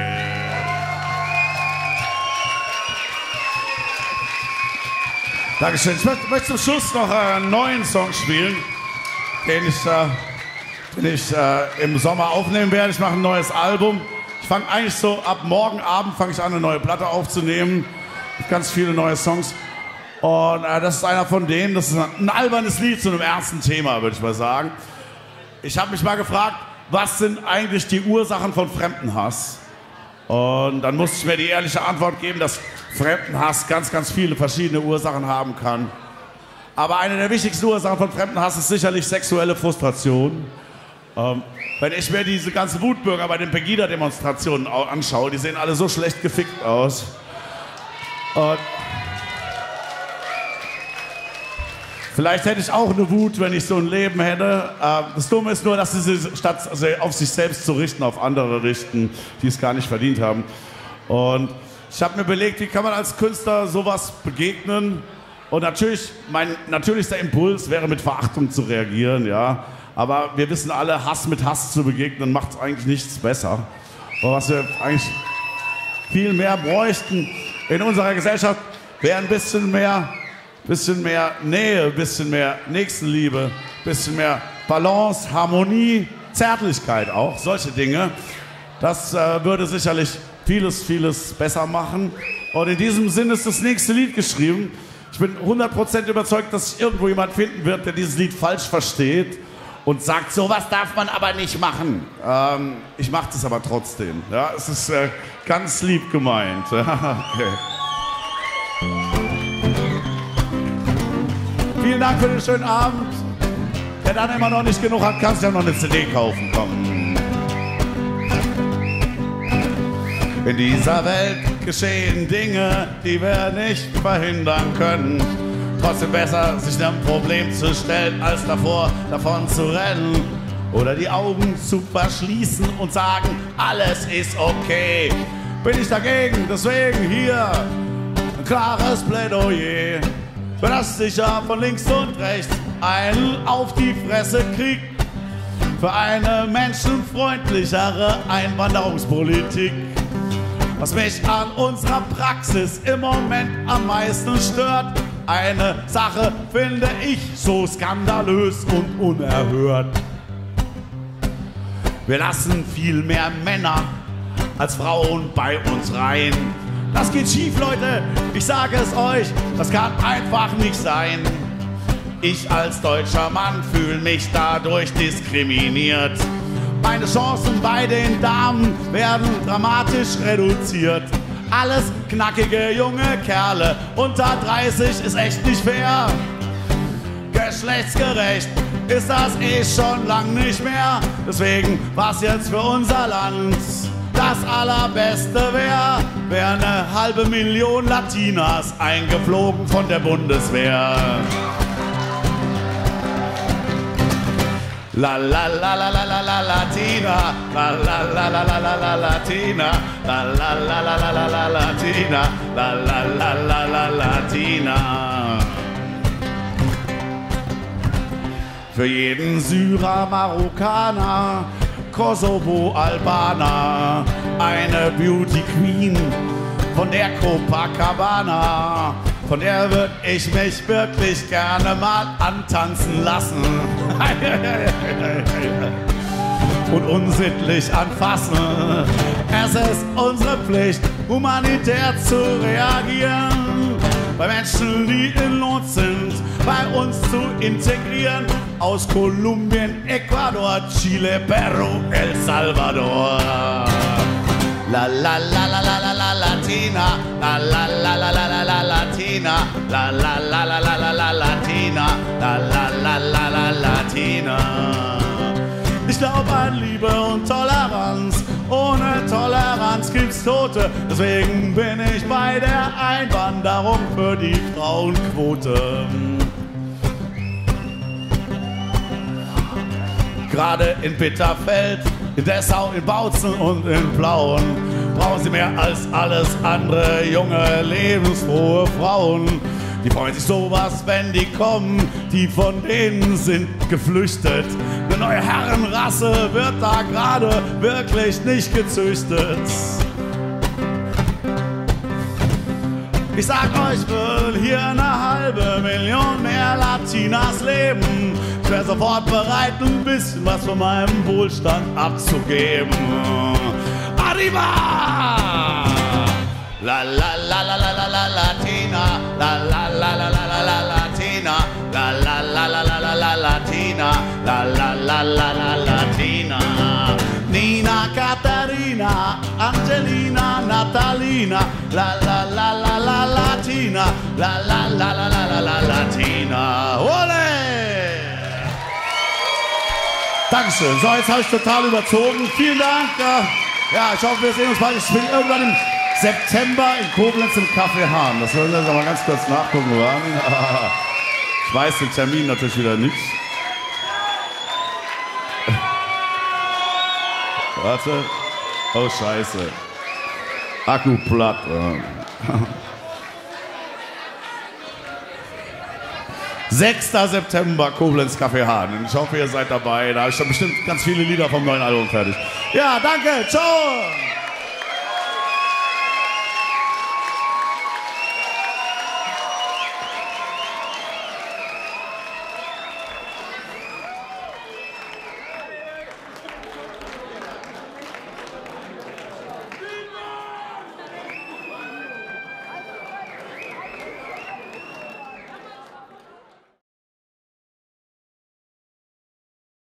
Dankeschön. Ich möchte, möchte zum Schluss noch einen neuen Song spielen, den ich, äh, den ich äh, im Sommer aufnehmen werde. Ich mache ein neues Album. Ich fange eigentlich so, ab morgen Abend fange ich an, eine neue Platte aufzunehmen. Ganz viele neue Songs. Und äh, das ist einer von denen. Das ist ein albernes Lied zu einem ernsten Thema, würde ich mal sagen. Ich habe mich mal gefragt, was sind eigentlich die Ursachen von Fremdenhass? Und dann musste ich mir die ehrliche Antwort geben, dass Fremdenhass ganz, ganz viele verschiedene Ursachen haben kann. Aber eine der wichtigsten Ursachen von Fremdenhass ist sicherlich sexuelle Frustration. Ähm, wenn ich mir diese ganzen Wutbürger bei den Pegida-Demonstrationen anschaue, die sehen alle so schlecht gefickt aus. Und Vielleicht hätte ich auch eine Wut, wenn ich so ein Leben hätte. Das Dumme ist nur, dass sie statt auf sich selbst zu richten, auf andere richten, die es gar nicht verdient haben. Und ich habe mir überlegt, wie kann man als Künstler sowas begegnen? Und natürlich, mein natürlichster Impuls wäre, mit Verachtung zu reagieren, ja. Aber wir wissen alle, Hass mit Hass zu begegnen, macht eigentlich nichts besser. Und was wir eigentlich viel mehr bräuchten in unserer Gesellschaft, wäre ein bisschen mehr... Bisschen mehr Nähe, bisschen mehr Nächstenliebe, bisschen mehr Balance, Harmonie, Zärtlichkeit auch, solche Dinge. Das äh, würde sicherlich vieles, vieles besser machen. Und in diesem Sinne ist das nächste Lied geschrieben. Ich bin hundert Prozent überzeugt, dass sich irgendwo jemand finden wird, der dieses Lied falsch versteht und sagt, sowas darf man aber nicht machen. Ähm, ich mache das aber trotzdem. Ja, es ist äh, ganz lieb gemeint. Okay. Vielen Dank für den schönen Abend. Wer dann immer noch nicht genug hat, kann sich ja noch eine C D kaufen. Komm. In dieser Welt geschehen Dinge, die wir nicht verhindern können. Trotzdem besser, sich einem Problem zu stellen, als davor davon zu rennen. Oder die Augen zu verschließen und sagen, alles ist okay. Bin ich dagegen, deswegen hier ein klares Plädoyer. Für das sicher von links und rechts einen auf die Fresse kriegt. Für eine menschenfreundlichere Einwanderungspolitik. Was mich an unserer Praxis im Moment am meisten stört, eine Sache finde ich so skandalös und unerhört. Wir lassen viel mehr Männer als Frauen bei uns rein. Das geht schief, Leute, ich sage es euch, das kann einfach nicht sein. Ich als deutscher Mann fühle mich dadurch diskriminiert. Meine Chancen bei den Damen werden dramatisch reduziert. Alles knackige junge Kerle, unter dreißig ist echt nicht fair. Geschlechtsgerecht ist das eh schon lang nicht mehr. Deswegen was jetzt für unser Land das Allerbeste wäre, wäre eine halbe Million Latinas eingeflogen von der Bundeswehr. La la la la la la la Latina, la la la la la la la Latina, la la la la la la la Latina, la la la la la Latina. Für jeden Syrer, Marokkaner, Kosovo, Albaner, eine Beauty Queen von der Copacabana, von der würde ich mich wirklich gerne mal antanzen lassen und unsittlich anfassen. Es ist unsere Pflicht, humanitär zu reagieren, bei Menschen, die in Not sind, bei uns zu integrieren. Aus Kolumbien, Ecuador, Chile, Peru, El Salvador. La la la la la la la Latina, la la la la la la la Latina, la la la la la la la Latina, la la la la la Latina. Ich glaub an Liebe und Toleranz, ohne Toleranz gibt's Tote. Deswegen bin ich bei der Einwanderung für die Frauenquote. Gerade in Bitterfeld, in Dessau, in Bautzen und in Plauen brauchen sie mehr als alles andere junge, lebensfrohe Frauen. Die freuen sich sowas, wenn die kommen, die von denen sind geflüchtet. Eine neue Herrenrasse wird da gerade wirklich nicht gezüchtet. Ich sag euch, will hier eine halbe Million mehr Latinas leben. Ich wär sofort bereit, ein bisschen was von meinem Wohlstand abzugeben. Arriba! La la la la la la la Latina, la la la la la la la Latina, la la la la la la la Latina, la la la la la Latina. Nina, Katharina, Angelina, Natalina, la la la la la Latina, la la la la la la la Latina. Ole! Dankeschön. So, jetzt habe ich total überzogen. Vielen Dank. Ja, ich hoffe, wir sehen uns bald. Ich bin irgendwann im September in Koblenz im Café Hahn. Das wollen wir mal ganz kurz nachgucken. Ich weiß den Termin natürlich wieder nicht. Warte. Oh, scheiße. Akku platt. sechster September, Koblenz Café Hahn. Ich hoffe, ihr seid dabei. Da habe ich schon bestimmt ganz viele Lieder vom neuen Album fertig. Ja, danke. Ciao.